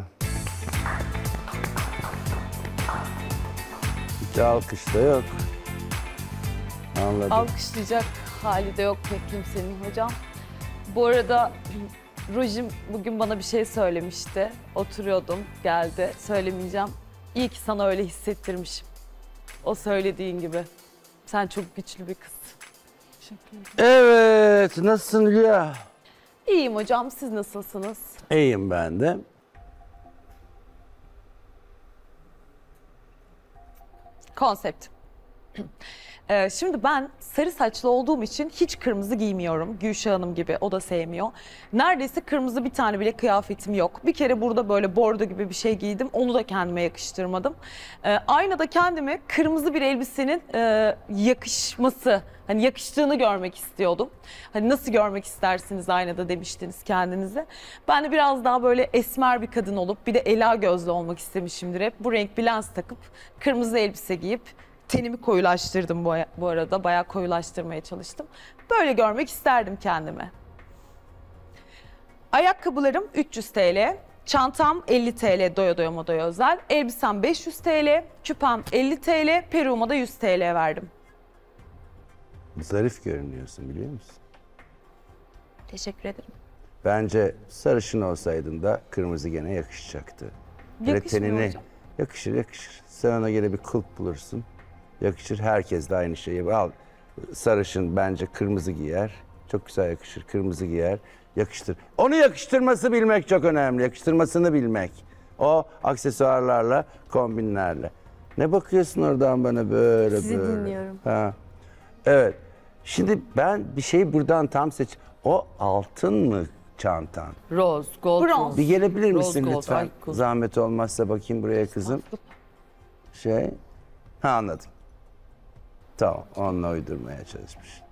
Hiç alkış da yok. Anladım. Alkışlayacak hali de yok pek kimsenin hocam. Bu arada Rojim bugün bana bir şey söylemişti. Oturuyordum, geldi. Söylemeyeceğim. İyi ki sana öyle hissettirmişim. O söylediğin gibi. Sen çok güçlü bir kızsın. Teşekkür ederim. Evet, nasılsın Hülya? İyiyim hocam, siz nasılsınız? İyiyim ben de. Konsept. Şimdi ben sarı saçlı olduğum için hiç kırmızı giymiyorum. Gülşah Hanım gibi, o da sevmiyor. Neredeyse kırmızı bir tane bile kıyafetim yok. Bir kere burada böyle bordo gibi bir şey giydim. Onu da kendime yakıştırmadım. Aynada kendime kırmızı bir elbisenin yakışması, hani yakıştığını görmek istiyordum. Hani nasıl görmek istersiniz aynada demiştiniz kendinize. Ben de biraz daha böyle esmer bir kadın olup bir de ela gözlü olmak istemişimdir hep. Bu renk bir lens takıp kırmızı elbise giyip tenimi koyulaştırdım bu arada. Bayağı koyulaştırmaya çalıştım. Böyle görmek isterdim kendimi. Ayakkabılarım 300 TL. Çantam 50 TL doya doya modaya özel. Elbisem 500 TL. Küpem 50 TL. Peruğuma da 100 TL verdim. Zarif görünüyorsun, biliyor musun? Teşekkür ederim. Bence sarışın olsaydın da kırmızı gene yakışacaktı. Böyle Yakışmıyor tenine- hocam. Yakışır. Sen ona göre bir kulp bulursun. Yakışır. Herkes de aynı şeyi al. Sarışın bence kırmızı giyer. Çok güzel yakışır. Kırmızı giyer. Yakıştır. Onu yakıştırması bilmek çok önemli. Yakıştırmasını bilmek. O aksesuarlarla, kombinlerle. Ne bakıyorsun oradan bana böyle Sizi böyle? dinliyorum. Ha. Evet. Şimdi ben bir şey buradan tam seç. O altın mı çantan? Rose, gold. Bronz. Bir gelebilir Rose misin gold, lütfen? ay kuzum. Zahmet olmazsa bakayım buraya kızım. Ha, anladım. Tamam, onunla uydurmaya çalışmış.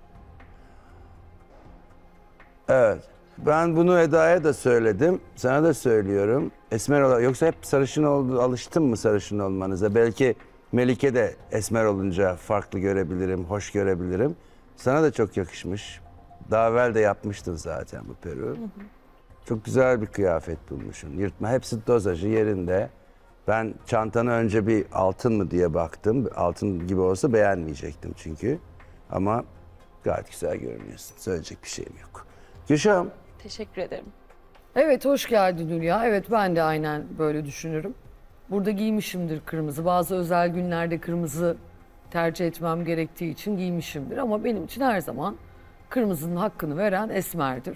Evet. Ben bunu Eda'ya da söyledim. Sana da söylüyorum. Esmer olarak, yoksa hep sarışın oldu, alıştın mı sarışın olmanıza? Belki Melike de esmer olunca farklı görebilirim, hoş görebilirim. Sana da çok yakışmış. Daha evvel de yapmıştın zaten bu peruğu. Çok güzel bir kıyafet bulmuşsun. Yırtma, hepsi dozajı yerinde. Ben çantanı önce bir altın mı diye baktım. Altın gibi olsa beğenmeyecektim çünkü. Ama gayet güzel görünüyorsun. Söyleyecek bir şeyim yok. Gülşah'ım, Teşekkür ederim. Evet, hoş geldin Hülya. Evet, ben de aynen böyle düşünürüm. Burada giymişimdir kırmızı. Bazı özel günlerde kırmızı tercih etmem gerektiği için giymişimdir. Ama benim için her zaman kırmızının hakkını veren esmerdir.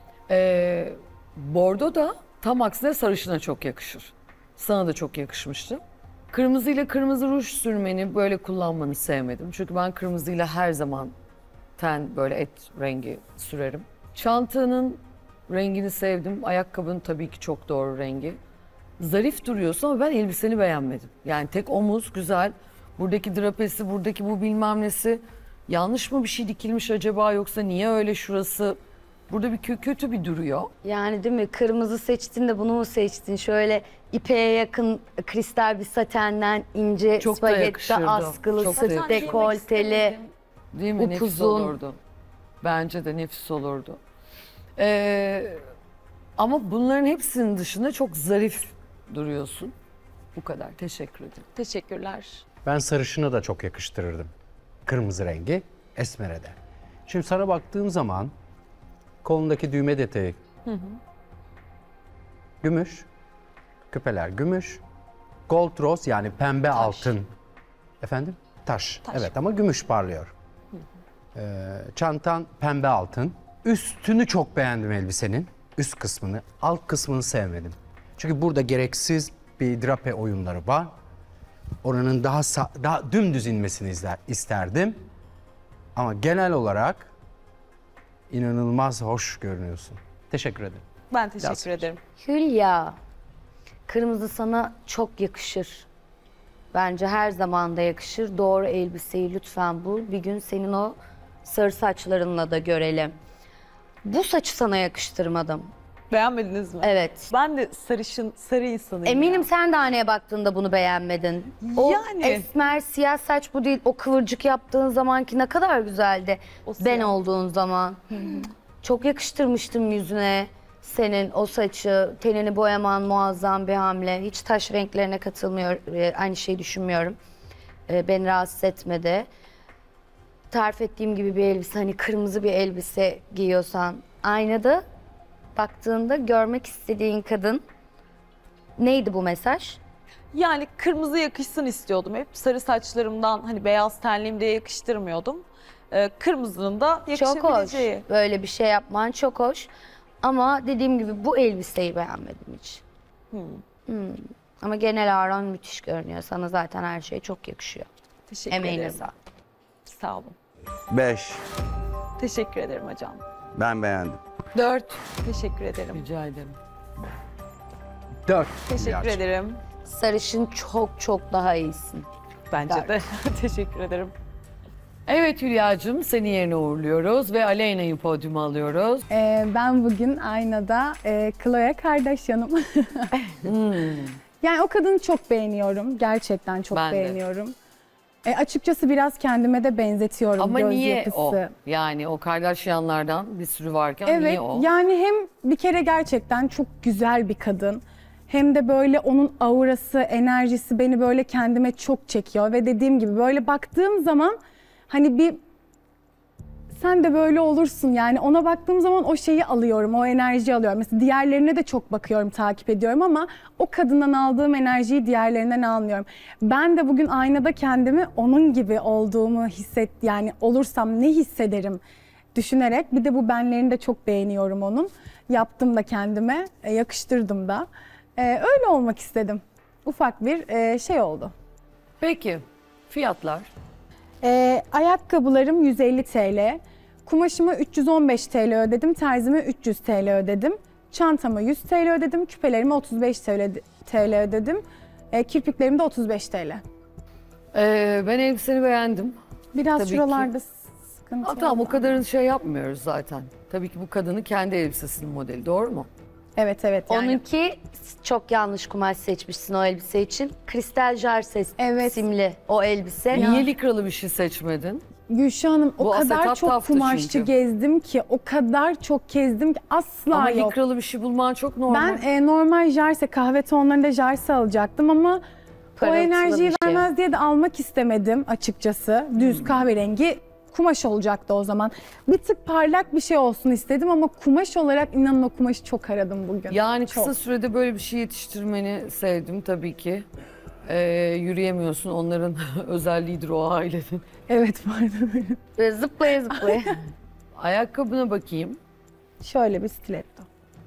Bordo da tam aksine sarışına çok yakışır. Sana da çok yakışmıştı. Kırmızıyla kırmızı ruj sürmeni, böyle kullanmanı sevmedim. Çünkü ben kırmızıyla her zaman ten, böyle et rengi sürerim. Çantanın rengini sevdim. Ayakkabının tabii ki çok doğru rengi. Zarif duruyorsun ama ben elbiseni beğenmedim. Yani tek omuz güzel. Buradaki drapesi, buradaki bu bilmem nesi. Yanlış mı bir şey dikilmiş acaba, yoksa niye öyle şurası? Burada bir kötü bir duruyor. Yani değil mi? Kırmızı seçtin de bunu mu seçtin? Şöyle ipeğe yakın kristal bir satenden ince Çok da spagetti yakışırdı. askılı, Çok da sırt yakışırdı. dekolteli, Değil mi? Nefis upuzun. olurdu. Bence de nefis olurdu. Ama bunların hepsinin dışında çok zarif duruyorsun. Bu kadar. Teşekkür ederim. Teşekkürler. Ben sarışını da çok yakıştırırdım. Kırmızı rengi, esmere de. Şimdi sana baktığım zaman kolundaki düğme detayı gümüş, küpeler gümüş, gold rose yani pembe altın. Efendim? Taş. Evet ama gümüş parlıyor. Çantan pembe altın. Üstünü çok beğendim elbisenin. Üst kısmını, alt kısmını sevmedim. Çünkü burada gereksiz bir drape oyunları var. Oranın daha dümdüz inmesini isterdim. Ama genel olarak inanılmaz hoş görünüyorsun. Teşekkür ederim. Ben teşekkür ederim. Hülya, kırmızı sana çok yakışır. Bence her zaman da yakışır. Doğru elbiseyi lütfen bul. Bir gün senin o sarı saçlarınla da görelim. Bu saçı sana yakıştırmadım. Beğenmediniz mi? Evet. Ben de sarı insanıyım. Eminim sen de aynaya baktığında bunu beğenmedin. O Yani. esmer siyah saç bu değil. O kıvırcık yaptığın zamanki ne kadar güzeldi. Ben olduğun zaman. Çok yakıştırmıştım yüzüne senin o saçı. Tenini boyaman muazzam bir hamle. Hiç taş renklerine katılmıyor. Aynı şeyi düşünmüyorum. Beni rahatsız etmedi. Tarif ettiğim gibi bir elbise, hani kırmızı bir elbise giyiyorsan, aynada baktığında görmek istediğin kadın, neydi bu mesaj? Yani kırmızı yakışsın istiyordum hep. Sarı saçlarımdan hani beyaz tenliğim diye yakıştırmıyordum. Kırmızının da yakışabileceği. Çok hoş. Böyle bir şey yapman çok hoş. Ama dediğim gibi bu elbiseyi beğenmedim hiç. Ama genel aran müthiş görünüyor. Sana zaten her şey çok yakışıyor. Teşekkür Emeğine ederim. sağlık. Sağ olun. 5. Teşekkür ederim hocam. Ben beğendim. 4. Teşekkür ederim. Rica ederim. 4. Teşekkür ederim. Sarışın çok daha iyisin. Bence de. Teşekkür ederim. Evet Hülya'cığım, seni yerine uğurluyoruz ve Aleyna'yı podyuma alıyoruz. Ben bugün aynada Chloe Kardashian'ım. Yani o kadını çok beğeniyorum. Gerçekten çok Ben de. beğeniyorum. Açıkçası biraz kendime de benzetiyorum Ama göz niye yapısı. o? Yani o Kardashianlardan bir sürü varken Evet, niye o? yani hem bir kere gerçekten çok güzel bir kadın. Hem de böyle onun aurası, enerjisi beni böyle kendime çok çekiyor. Ve dediğim gibi böyle baktığım zaman hani bir sen de böyle olursun yani ona baktığım zaman o şeyi alıyorum, o enerjiyi alıyorum. Mesela diğerlerine de çok bakıyorum, takip ediyorum ama o kadından aldığım enerjiyi diğerlerinden almıyorum. Ben de bugün aynada kendimi onun gibi olduğumu yani olursam ne hissederim düşünerek, bir de bu benlerini de çok beğeniyorum onun. Yaptım da kendime, yakıştırdım da. Öyle olmak istedim. Ufak bir şey oldu. Peki, fiyatlar? Ayakkabılarım 150 TL. Kumaşıma 315 TL ödedim. Terzime 300 TL ödedim. Çantama 100 TL ödedim. Küpelerime 35 TL ödedim. Kirpiklerim de 35 TL. Ben elbiseni beğendim. Biraz Tabii şuralarda sıkıntı var. Tamam, o kadarını şey yapmıyoruz zaten. Tabii ki bu kadının kendi elbisesinin modeli, doğru mu? Evet yani. Onunki çok yanlış kumaş seçmişsin o elbise için. Kristal Jarse simli o elbise. Niye likralı bir şey seçmedin? Gülşah Hanım o Bu kadar asetat çok taftı kumaşçı çünkü. gezdim ki, o kadar çok gezdim ki asla Ama yok. likralı bir şey bulman çok normal. Ben normal jarse, kahve tonlarında jarse alacaktım ama o Parıltılı enerjiyi bir şey. vermez diye de almak istemedim açıkçası. Düz kahverengi kumaş olacaktı o zaman. Bir tık parlak bir şey olsun istedim ama kumaş olarak inanın o kumaşı çok aradım bugün. Yani çok. kısa sürede böyle bir şey yetiştirmeni sevdim tabii ki. Yürüyemiyorsun, onların özelliğidir o ailenin. Evet pardon. Böyle zıplaya zıplaya. Ayakkabına bakayım. Şöyle bir stiletto.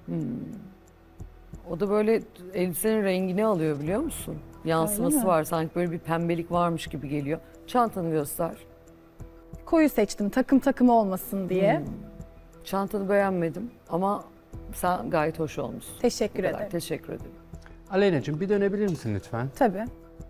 O da böyle elbisenin rengini alıyor biliyor musun? Yansıması Öyle mi? var, sanki böyle bir pembelik varmış gibi geliyor. Çantanı göster. Koyu seçtim takım olmasın diye. Çantanı beğenmedim ama sen gayet hoş olmuşsun. Teşekkür Bu kadar. ederim. Teşekkür ederim. Aleyna'cığım bir dönebilir misin lütfen? Tabii.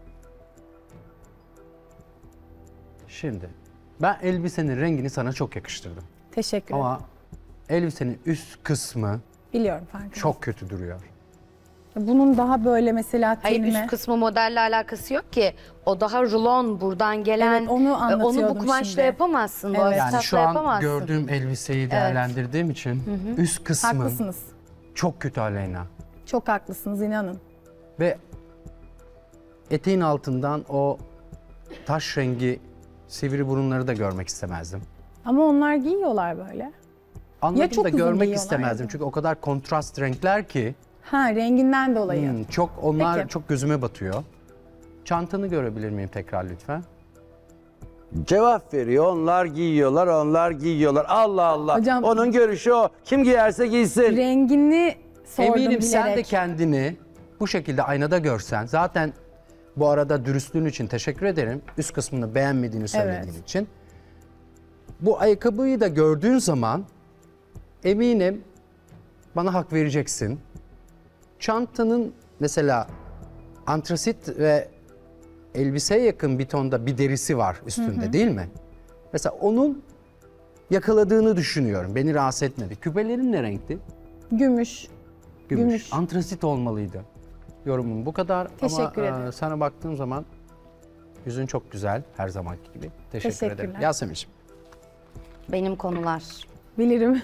Şimdi ben elbisenin rengini sana çok yakıştırdım. Teşekkür ederim. Ama elbisenin üst kısmı Biliyorum farkındayım. çok kötü duruyor. Bunun daha böyle mesela Hayır tenime... üst kısmı modelle alakası yok ki. O daha rulon buradan gelen. Evet, onu anlatıyordum bu kumaşla şimdi. yapamazsın. Bu Evet. Yani yani şu an yapamazsın. gördüğüm elbiseyi değerlendirdiğim için üst kısmın Haklısınız. çok kötü Aleyna. Çok haklısınız inanın. Ve eteğin altından o taş rengi sivri burunları da görmek istemezdim. Ama onlar giyiyorlar böyle. Anladım çok da uzun görmek giyiyorlar istemezdim. ya da. Çünkü o kadar kontrast renkler ki Ha renginden dolayı. çok onlar Peki. çok gözüme batıyor. Çantanı görebilir miyim tekrar lütfen? Cevap veriyor. Onlar giyiyorlar, onlar giyiyorlar. Allah Allah. Hocam- Onun görüşü o. Kim giyerse giysin. Rengini sordum Eminim bilerek. sen de kendini bu şekilde aynada görsen, zaten bu arada dürüstlüğün için teşekkür ederim. Üst kısmını beğenmediğini söylediğin için. Bu ayakkabıyı da gördüğün zaman eminim bana hak vereceksin. Çantanın mesela antrasit ve elbiseye yakın bir tonda bir derisi var üstünde değil mi? Mesela onun yakaladığını düşünüyorum. Beni rahatsız etmedi. Küpelerin ne renkti? Gümüş. Gümüş. Antrasit olmalıydı. Yorumum bu kadar. Teşekkür Ama ederim. sana baktığım zaman yüzün çok güzel her zamanki gibi. Teşekkür ederim. Teşekkürler. Yasemin'ciğim. Benim konular. Bilirim.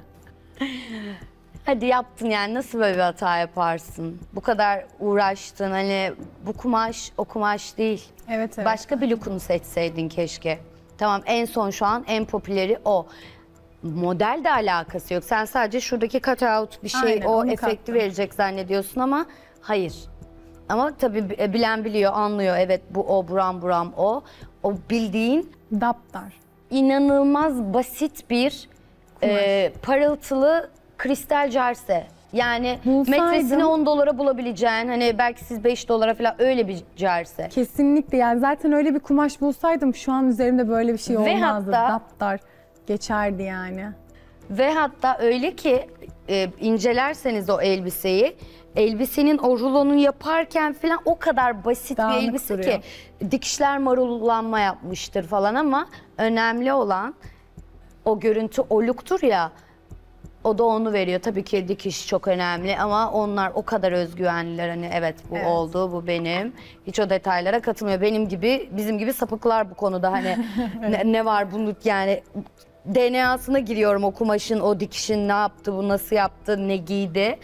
Hadi yaptın yani nasıl böyle bir hata yaparsın? Bu kadar uğraştın hani bu kumaş o kumaş değil. Evet evet. Başka bir look'unu seçseydin keşke. Tamam en son şu an en popüleri o. Model de alakası yok. Sen sadece şuradaki cut out bir şey Aynen, o onu efekti kattım. verecek zannediyorsun ama hayır. Ama tabii bilen biliyor, anlıyor. Evet bu o, buram o. O bildiğin Daptar. inanılmaz basit bir parıltılı kristal cerse. Yani Bulsaydım- metresini 10 dolara bulabileceğin, hani belki siz 5 dolara falan öyle bir cerse. Kesinlikle yani zaten öyle bir kumaş bulsaydım şu an üzerimde böyle bir şey Ve olmazdı. hatta- Daptar geçerdi yani. Ve hatta öyle ki incelerseniz o elbiseyi, elbisenin o rulonu yaparken falan o kadar basit Dağınık bir elbise duruyor. ki dikişler marullanma yapmıştır falan ama önemli olan o görüntü, o look'tur ya. O da onu veriyor. Tabii ki dikiş çok önemli ama onlar o kadar özgüvenliler hani evet bu Evet. oldu, bu benim. Hiç o detaylara katılmıyor. Benim gibi, bizim gibi sapıklar bu konuda hani ne var bunu yani DNA'sına giriyorum o kumaşın, o dikişin ne yaptı, bu nasıl yaptı, ne giydi.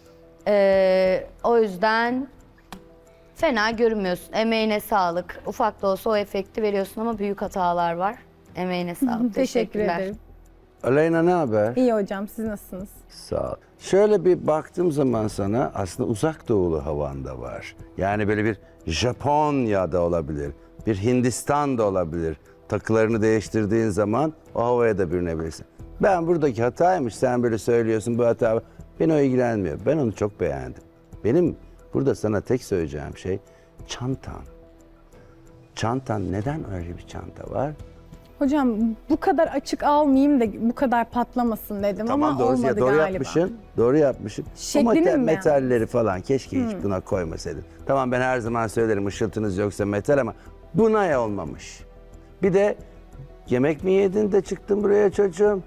O yüzden fena görünmüyorsun. Emeğine sağlık. Ufak da olsa o efekti veriyorsun ama büyük hatalar var. Emeğine sağlık. Teşekkür ederim. Aleyna ne haber? İyi hocam siz nasılsınız? Sağ ol. Şöyle bir baktığım zaman sana aslında uzak doğulu havan da var. Yani böyle bir Japonya'da olabilir, bir Hindistan da olabilir. Takılarını değiştirdiğin zaman o havaya da bürünebilirsin. Ben buradaki hataymış, sen böyle söylüyorsun bu hata. Beni o ilgilenmiyor. Ben onu çok beğendim. Benim burada sana tek söyleyeceğim şey çantan. Çantan neden öyle bir çanta var? Hocam bu kadar açık almayayım da bu kadar patlamasın dedim Tamam ama doğru, olmadı doğru galiba. yapmışsın. Doğru yapmışsın. Şeklini O mi beğendin? metalleri falan keşke hiç buna koymasaydın. Tamam ben her zaman söylerim ışıltınız yoksa metal ama buna ya olmamış. Bir de yemek mi yedin de çıktın buraya çocuğum?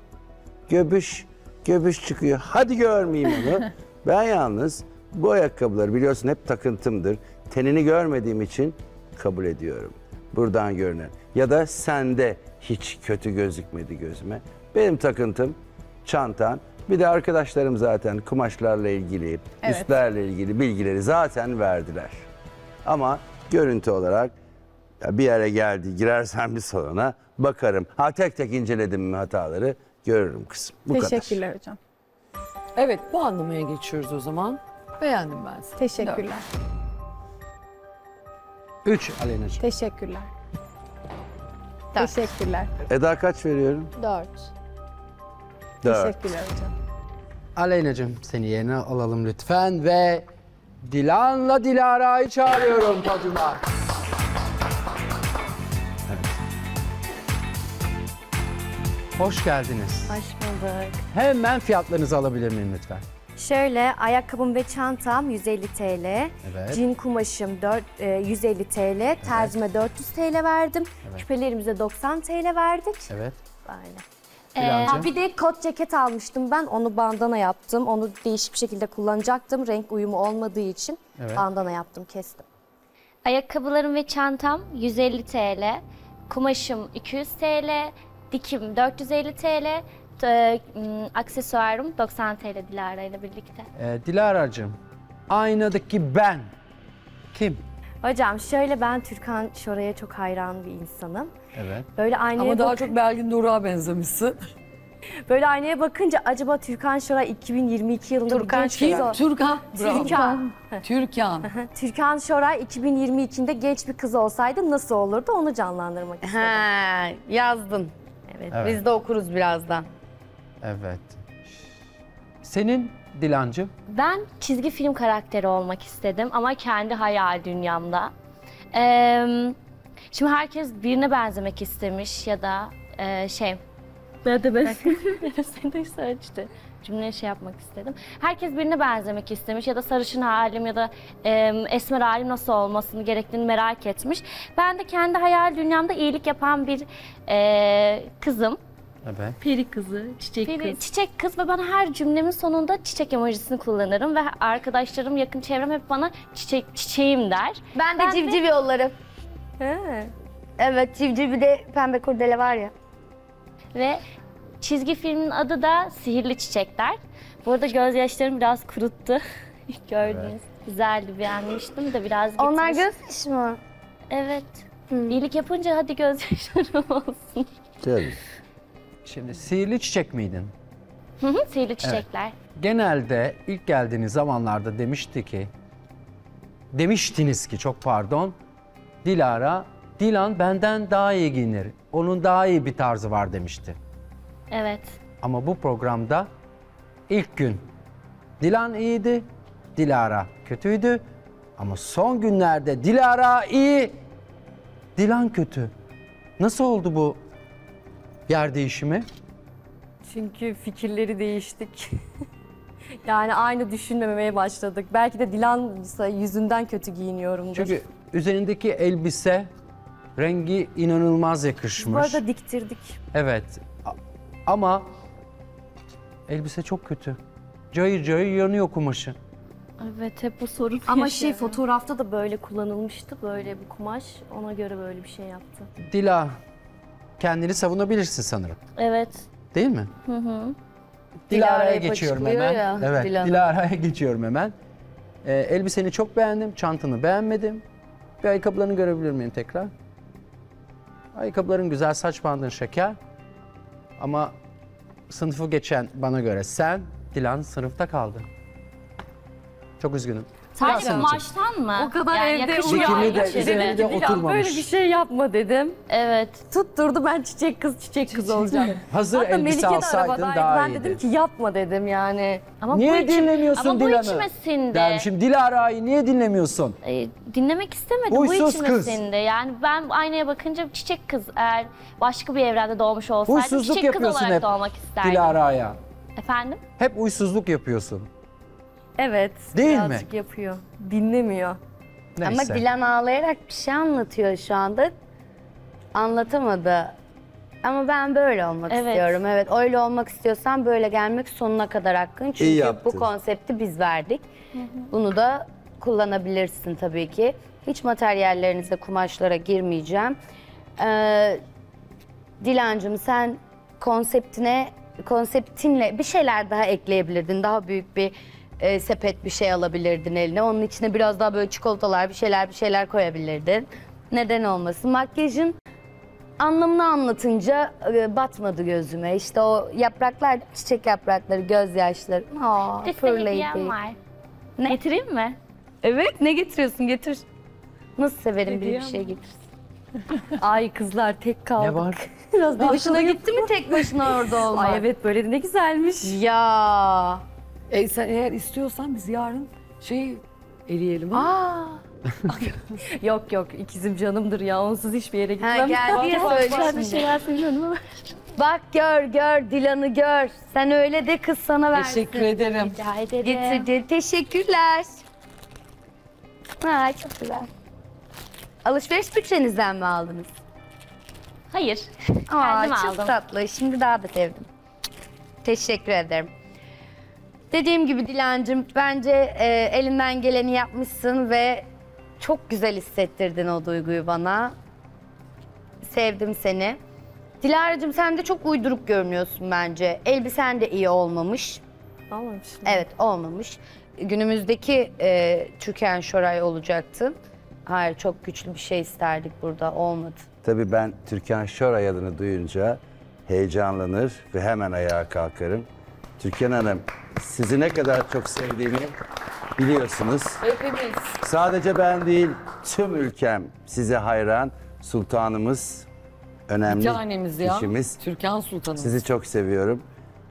Göbüş çıkıyor. Hadi görmeyeyim onu. Ben yalnız bu ayakkabıları biliyorsun hep takıntımdır. Tenini görmediğim için kabul ediyorum. Buradan görünen. Ya da sende hiç kötü gözükmedi gözüme. Benim takıntım çantan. Bir de arkadaşlarım zaten kumaşlarla ilgili, Evet. üstlerle ilgili bilgileri zaten verdiler. Ama görüntü olarak ya bir yere girersen bir salona bakarım. Ha tek tek inceledim mi hataları görürüm kızım. Bu kadar. Teşekkürler hocam. Evet, puanlamaya geçiyoruz o zaman. Beğendim ben seni. Teşekkürler. 3 Aleyna'cığım. Teşekkürler. Teşekkürler. Eda kaç veriyorum? 4. 4. Teşekkürler hocam. Aleyna'cığım seni yerine alalım lütfen ve Dilan'la Dilara'yı çağırıyorum podyuma. Evet. Hoş geldiniz. Hoş bulduk. Hemen fiyatlarınızı alabilir miyim lütfen? Şöyle ayakkabım ve çantam 150 TL. Evet. Cin kumaşım 150 TL. Terzime 400 TL verdim. Evet. Küpelerimize 90 TL verdik. Evet. Böyle. Dilancığım? Bir de kot ceket almıştım ben. Onu bandana yaptım. Onu değişik bir şekilde kullanacaktım. Renk uyumu olmadığı için Evet. bandana yaptım, kestim. Ayakkabılarım ve çantam 150 TL. Kumaşım 200 TL. Dikim 450 TL. Aksesuarım 90 TL Dilara ile birlikte. Dilara'cığım, aynadaki ben kim? Hocam şöyle, ben Türkan Şoray'a çok hayran bir insanım. Evet. Böyle aynaya Ama daha çok Belgin Doruk'a benzemişsin. Böyle aynaya bakınca acaba Türkan Şoray 2022 yılında Türkan bir genç Şoray. kız Türkan. Bravo. Türkan. Türkan. Türkan Şoray 2022'de genç bir kız olsaydı nasıl olurdu, onu canlandırmak istedim. Ha, yazdın. Evet. Evet. Biz de okuruz birazdan. Evet. Senin Dilancığım? Ben çizgi film karakteri olmak istedim ama kendi hayal dünyamda. Şimdi herkes birine benzemek istemiş ya da Seni de sarıştı. Cümleyi yapmak istedim. Herkes birine benzemek istemiş ya da sarışın halim ya da esmer halim nasıl olmasını gerektiğini merak etmiş. Ben de kendi hayal dünyamda iyilik yapan bir kızım. Evet. Peri kızı, çiçek kız ve ben her cümlemin sonunda çiçek emojisini kullanırım ve arkadaşlarım, yakın çevrem hep bana çiçeğim der. Ben de civciv yollarım. Evet, civciv, bir de pembe kurdele var ya. Ve çizgi filmin adı da Sihirli Çiçekler. Bu arada gözyaşlarım biraz kuruttu. Gördünüz. Güzeldi, beğenmiştim de biraz gitmiş. Onlar gözyaşı mı? Evet. İyilik yapınca hadi gözyaşlarım olsun. Canım. Şimdi sihirli çiçek miydin? Sihirli Çiçekler. Genelde ilk geldiğiniz zamanlarda demiştiniz ki çok pardon, Dilan benden daha iyi giyinir. Onun daha iyi bir tarzı var demişti. Evet. Ama bu programda ilk gün Dilan iyiydi, Dilara kötüydü. Ama son günlerde Dilara iyi, Dilan kötü. Nasıl oldu bu yer değişimi? Çünkü fikirleri değiştik. Yani aynı düşünmemeye başladık. Belki de Dilan yüzünden kötü giyiniyorumdur. Çünkü üzerindeki elbise rengi inanılmaz yakışmış. Bu arada diktirdik. Evet. Ama elbise çok kötü. Cayır cayır yanıyor kumaşı. Evet, hep bu sorun. Ama fotoğrafta da böyle kullanılmıştı, böyle bir kumaş. Ona göre böyle bir şey yaptı. Dila, kendini savunabilirsin sanırım. Evet. Değil mi? Hı hı. Dilara'ya geçiyorum hemen. ya, Evet, Dilan. Dilara'ya geçiyorum hemen. Elbiseni çok beğendim, çantanı beğenmedim. Bir ayakkabılarını görebilir miyim tekrar? Ayakkabıların güzel, saç bandın şeker. Ama sınıfı geçen bana göre sen, Dilan sınıfta kaldın. Çok üzgünüm. Sadece Dilan kumaştan mı? O kadar Yani evde yakışıyor. Dikimi de yakışıyor. üzerine de oturmamış. Böyle bir şey yapma dedim. Evet. Tutturdu, ben çiçek kız olacağım. Hazır Hatta elbise Melike de alsaydın arabadaydı. daha Ben iyiydi. dedim ki yapma dedim yani. Ama Niye dinlemiyorsun ama bu Dilan'ı? içime sindi. Yani şimdi Dilara'yı niye dinlemiyorsun? Dinlemek istemedim. Huysuz Bu içime kız. sindi. Yani ben aynaya bakınca çiçek kız, eğer başka bir evrende doğmuş olsaydım Huysuzluk çiçek kız yapıyorsun olarak hep doğmak isterdim. Dilara'ya. Efendim? Hep uysuzluk yapıyorsun. Evet. Değil mi? birazcık yapıyor. Dinlemiyor. Ama Neyse. Dilan ağlayarak bir şey anlatıyor şu anda. Anlatamadı. Ama ben böyle olmak Evet. istiyorum. Evet, öyle olmak istiyorsan böyle gelmek sonuna kadar hakkın. İyi Çünkü yaptın. bu konsepti biz verdik. Bunu da kullanabilirsin tabii ki. Hiç materyallerinize, kumaşlara girmeyeceğim. Dilancığım, sen konseptinle bir şeyler daha ekleyebilirdin. Daha büyük bir sepet bir şey alabilirdin eline. Onun içine biraz daha böyle çikolatalar, bir şeyler koyabilirdin. Neden olmasın? Makyajın anlamını anlatınca batmadı gözüme. İşte o yapraklar, çiçek yaprakları, gözyaşları. Aa, Bir de size hediyem var. Getireyim mi? Evet, ne getiriyorsun? Getir. Nasıl severim biri bir şey getirsin. Ay kızlar tek kaldık. Ne var? Biraz hoşuna gitti mi tek başına orada olmak? Ay evet böyle ne güzelmiş. Ya. Sen eğer istiyorsan biz yarın eleyelim. Ha? Yok yok ikizim canımdır ya onsuz hiçbir yere gitmem. Ha, gel diye söyle şimdi. Bak gör Dilan'ı gör. Sen öyle de kız sana versin. Teşekkür ederim. Rica ederim. Getirdi. Teşekkürler. Ha, çok güzel. Alışveriş bütçenizden mi aldınız? Hayır. Aa, Kendim çok aldım. tatlı. Şimdi daha da sevdim. Teşekkür ederim. Dediğim gibi Dilancığım bence elinden geleni yapmışsın ve çok güzel hissettirdin o duyguyu bana. Sevdim seni. Dilara'cığım sen de çok uyduruk görünüyorsun bence. Elbisen de iyi olmamış. Olmamış. Evet olmamış. Günümüzdeki Türkan Şoray olacaktın. Hayır çok güçlü bir şey isterdik burada olmadı. Tabii ben Türkan Şoray adını duyunca heyecanlanır ve hemen ayağa kalkarım. Türkan Hanım, sizi ne kadar çok sevdiğimi biliyorsunuz. Hepimiz. Sadece ben değil, tüm ülkem size hayran. Sultanımız, önemli Bir tanemiz ya. kişimiz. Türkan Sultanımız. Sizi çok seviyorum.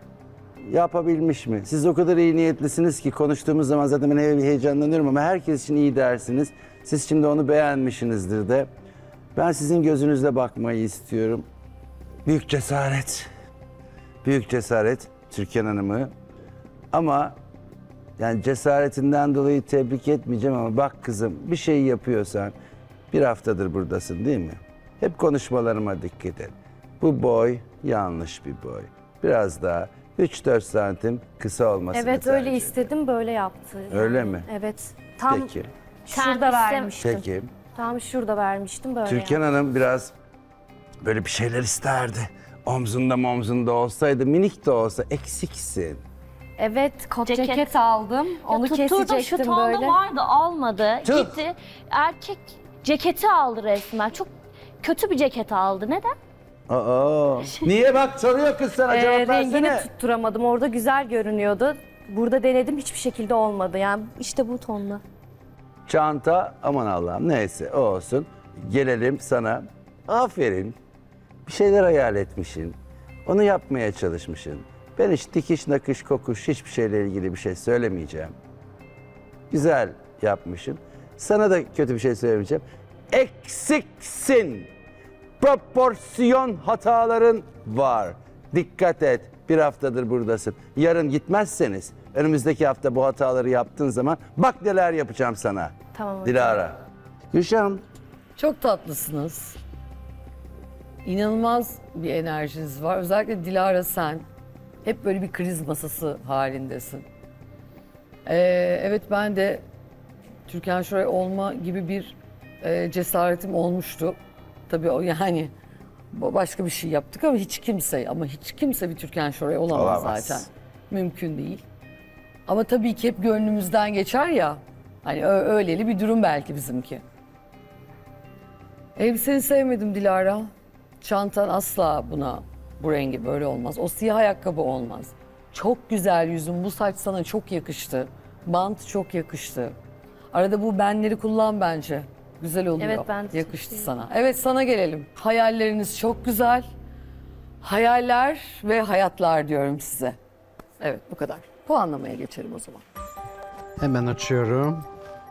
Yapabilmiş mi? Siz o kadar iyi niyetlisiniz ki konuştuğumuz zaman zaten ben heyecanlanıyorum ama herkes için iyi dersiniz. Siz şimdi onu beğenmişsinizdir de. Ben sizin gözünüzle bakmayı istiyorum. Büyük cesaret. Büyük cesaret Türkan Hanım'ı. Ama yani cesaretinden dolayı tebrik etmeyeceğim ama bak kızım bir şey yapıyorsan bir haftadır buradasın değil mi? Hep konuşmalarıma dikkat et. Bu boy yanlış bir boy. Biraz daha 3-4 santim kısa olmasını Evet tercih öyle ederim. istedim böyle yaptı. Öyle mi? Evet. Tam Peki. şurada vermiştim. Peki. Tam şurada vermiştim böyle. Türkan Hanım biraz böyle bir şeyler isterdi. Omzunda olsaydı, minik de olsa eksiksin. Evet kot ceket aldım. Onu Tutturdum şu kesecektim tonda böyle. vardı almadı. Tüh. Gitti erkek ceketi aldı resmen. Çok kötü bir ceket aldı. Neden? Aa, niye bak soruyor kız sana cevap Rengini versene. tutturamadım. Orada güzel görünüyordu. Burada denedim hiçbir şekilde olmadı. Yani işte bu tonla. Çanta aman Allah'ım neyse o olsun. Gelelim sana. Aferin. Bir şeyler hayal etmişsin. Onu yapmaya çalışmışsın. Ben hiç dikiş, nakış, kokuş hiçbir şeyle ilgili bir şey söylemeyeceğim. Güzel yapmışsın. Sana da kötü bir şey söylemeyeceğim. Eksiksin. Proporsiyon hataların var. Dikkat et. Bir haftadır buradasın. Yarın gitmezseniz önümüzdeki hafta bu hataları yaptığın zaman bak neler yapacağım sana. Tamam hocam. Dilara. Gülşah'ım. Çok tatlısınız. İnanılmaz bir enerjiniz var. Özellikle Dilara sen. Hep böyle bir kriz masası halindesin. Evet ben de Türkan Şoray olma gibi bir cesaretim olmuştu. Tabii o yani başka bir şey yaptık ama hiç kimse bir Türkan Şoray olamaz zaten. Mümkün değil. Ama tabii ki hep gönlümüzden geçer ya. Hani öyleli bir durum belki bizimki. Elbiseni sevmedim Dilara. Çantan asla bu rengi böyle olmaz. O siyah ayakkabı olmaz. Çok güzel yüzün. Bu saç sana çok yakıştı. Bant çok yakıştı. Arada bu benleri kullan bence. Güzel oluyor. Evet, ben de yakıştı sana. Evet sana gelelim. Hayalleriniz çok güzel. Hayaller ve hayatlar diyorum size. Evet bu kadar. Puanlamaya geçelim o zaman. Hemen açıyorum.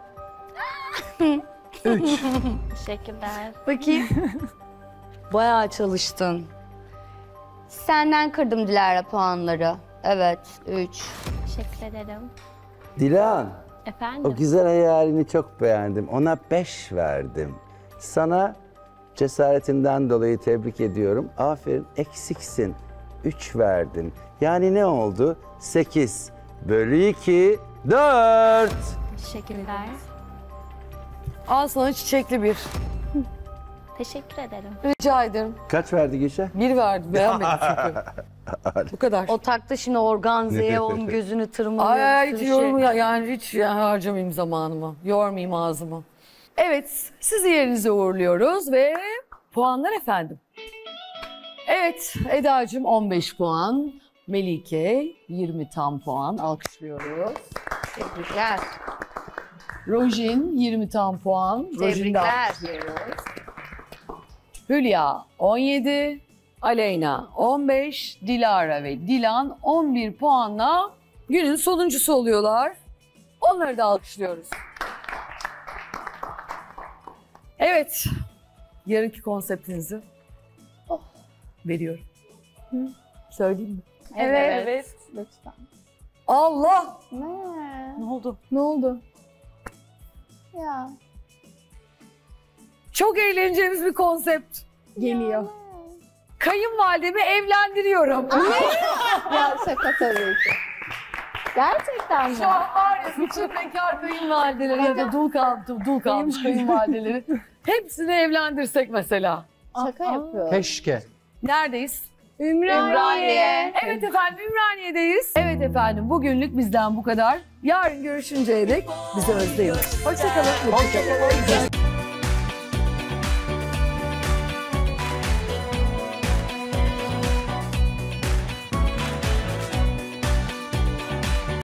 3. Teşekkürler. Bakayım. Bayağı çalıştın. Senden kırdım Dilara puanları. Evet 3. Teşekkür ederim. Dilan. Efendim? O güzel hayalini çok beğendim. Ona 5 verdim. Sana cesaretinden dolayı tebrik ediyorum. Aferin eksiksin. 3 verdim. Yani ne oldu? 8 bölü 2 4. Teşekkürler. Al sana çiçekli bir. Teşekkür ederim. Rica ederim. Kaç verdi Gülşah? 1 verdi. Beğenmedim çünkü. Bu kadar. O taktı şimdi organzeye onun gözünü tırmalıyor. Ay bir hiç sürü yorum yani hiç harcamayayım zamanımı. Yormayayım ağzımı. Evet sizi yerinize uğurluyoruz ve Puanlar efendim. Evet, Eda'cığım 15 puan. Melike 20 tam puan. Alkışlıyoruz. Tebrikler. Rojin 20 tam puan. Rojin'i de Tebrikler. alkışlıyoruz. Hülya 17. Aleyna 15. Dilara ve Dilan 11 puanla günün sonuncusu oluyorlar. Onları da alkışlıyoruz. Evet. Yarınki konseptinizi veriyorum. Söyleyeyim mi? Evet. Lütfen. Allah! Ne? Ne oldu? Ne oldu? Ya. Çok eğleneceğimiz bir konsept Geliyor. Kayınvalidemi evlendiriyorum. Ya şaka tabii ki. Gerçekten mi? Şu an var ya bütün bekar kayınvalideleri ya da dul kalmış kayınvalideleri hepsini evlendirsek mesela. Şaka yapıyorum. Keşke. Neredeyiz? Ümraniye. Evet efendim Ümraniye'deyiz. Evet efendim bugünlük bizden bu kadar. Yarın görüşünceye dek bizi özleyin. Hoşçakalın. Hoşçakalın.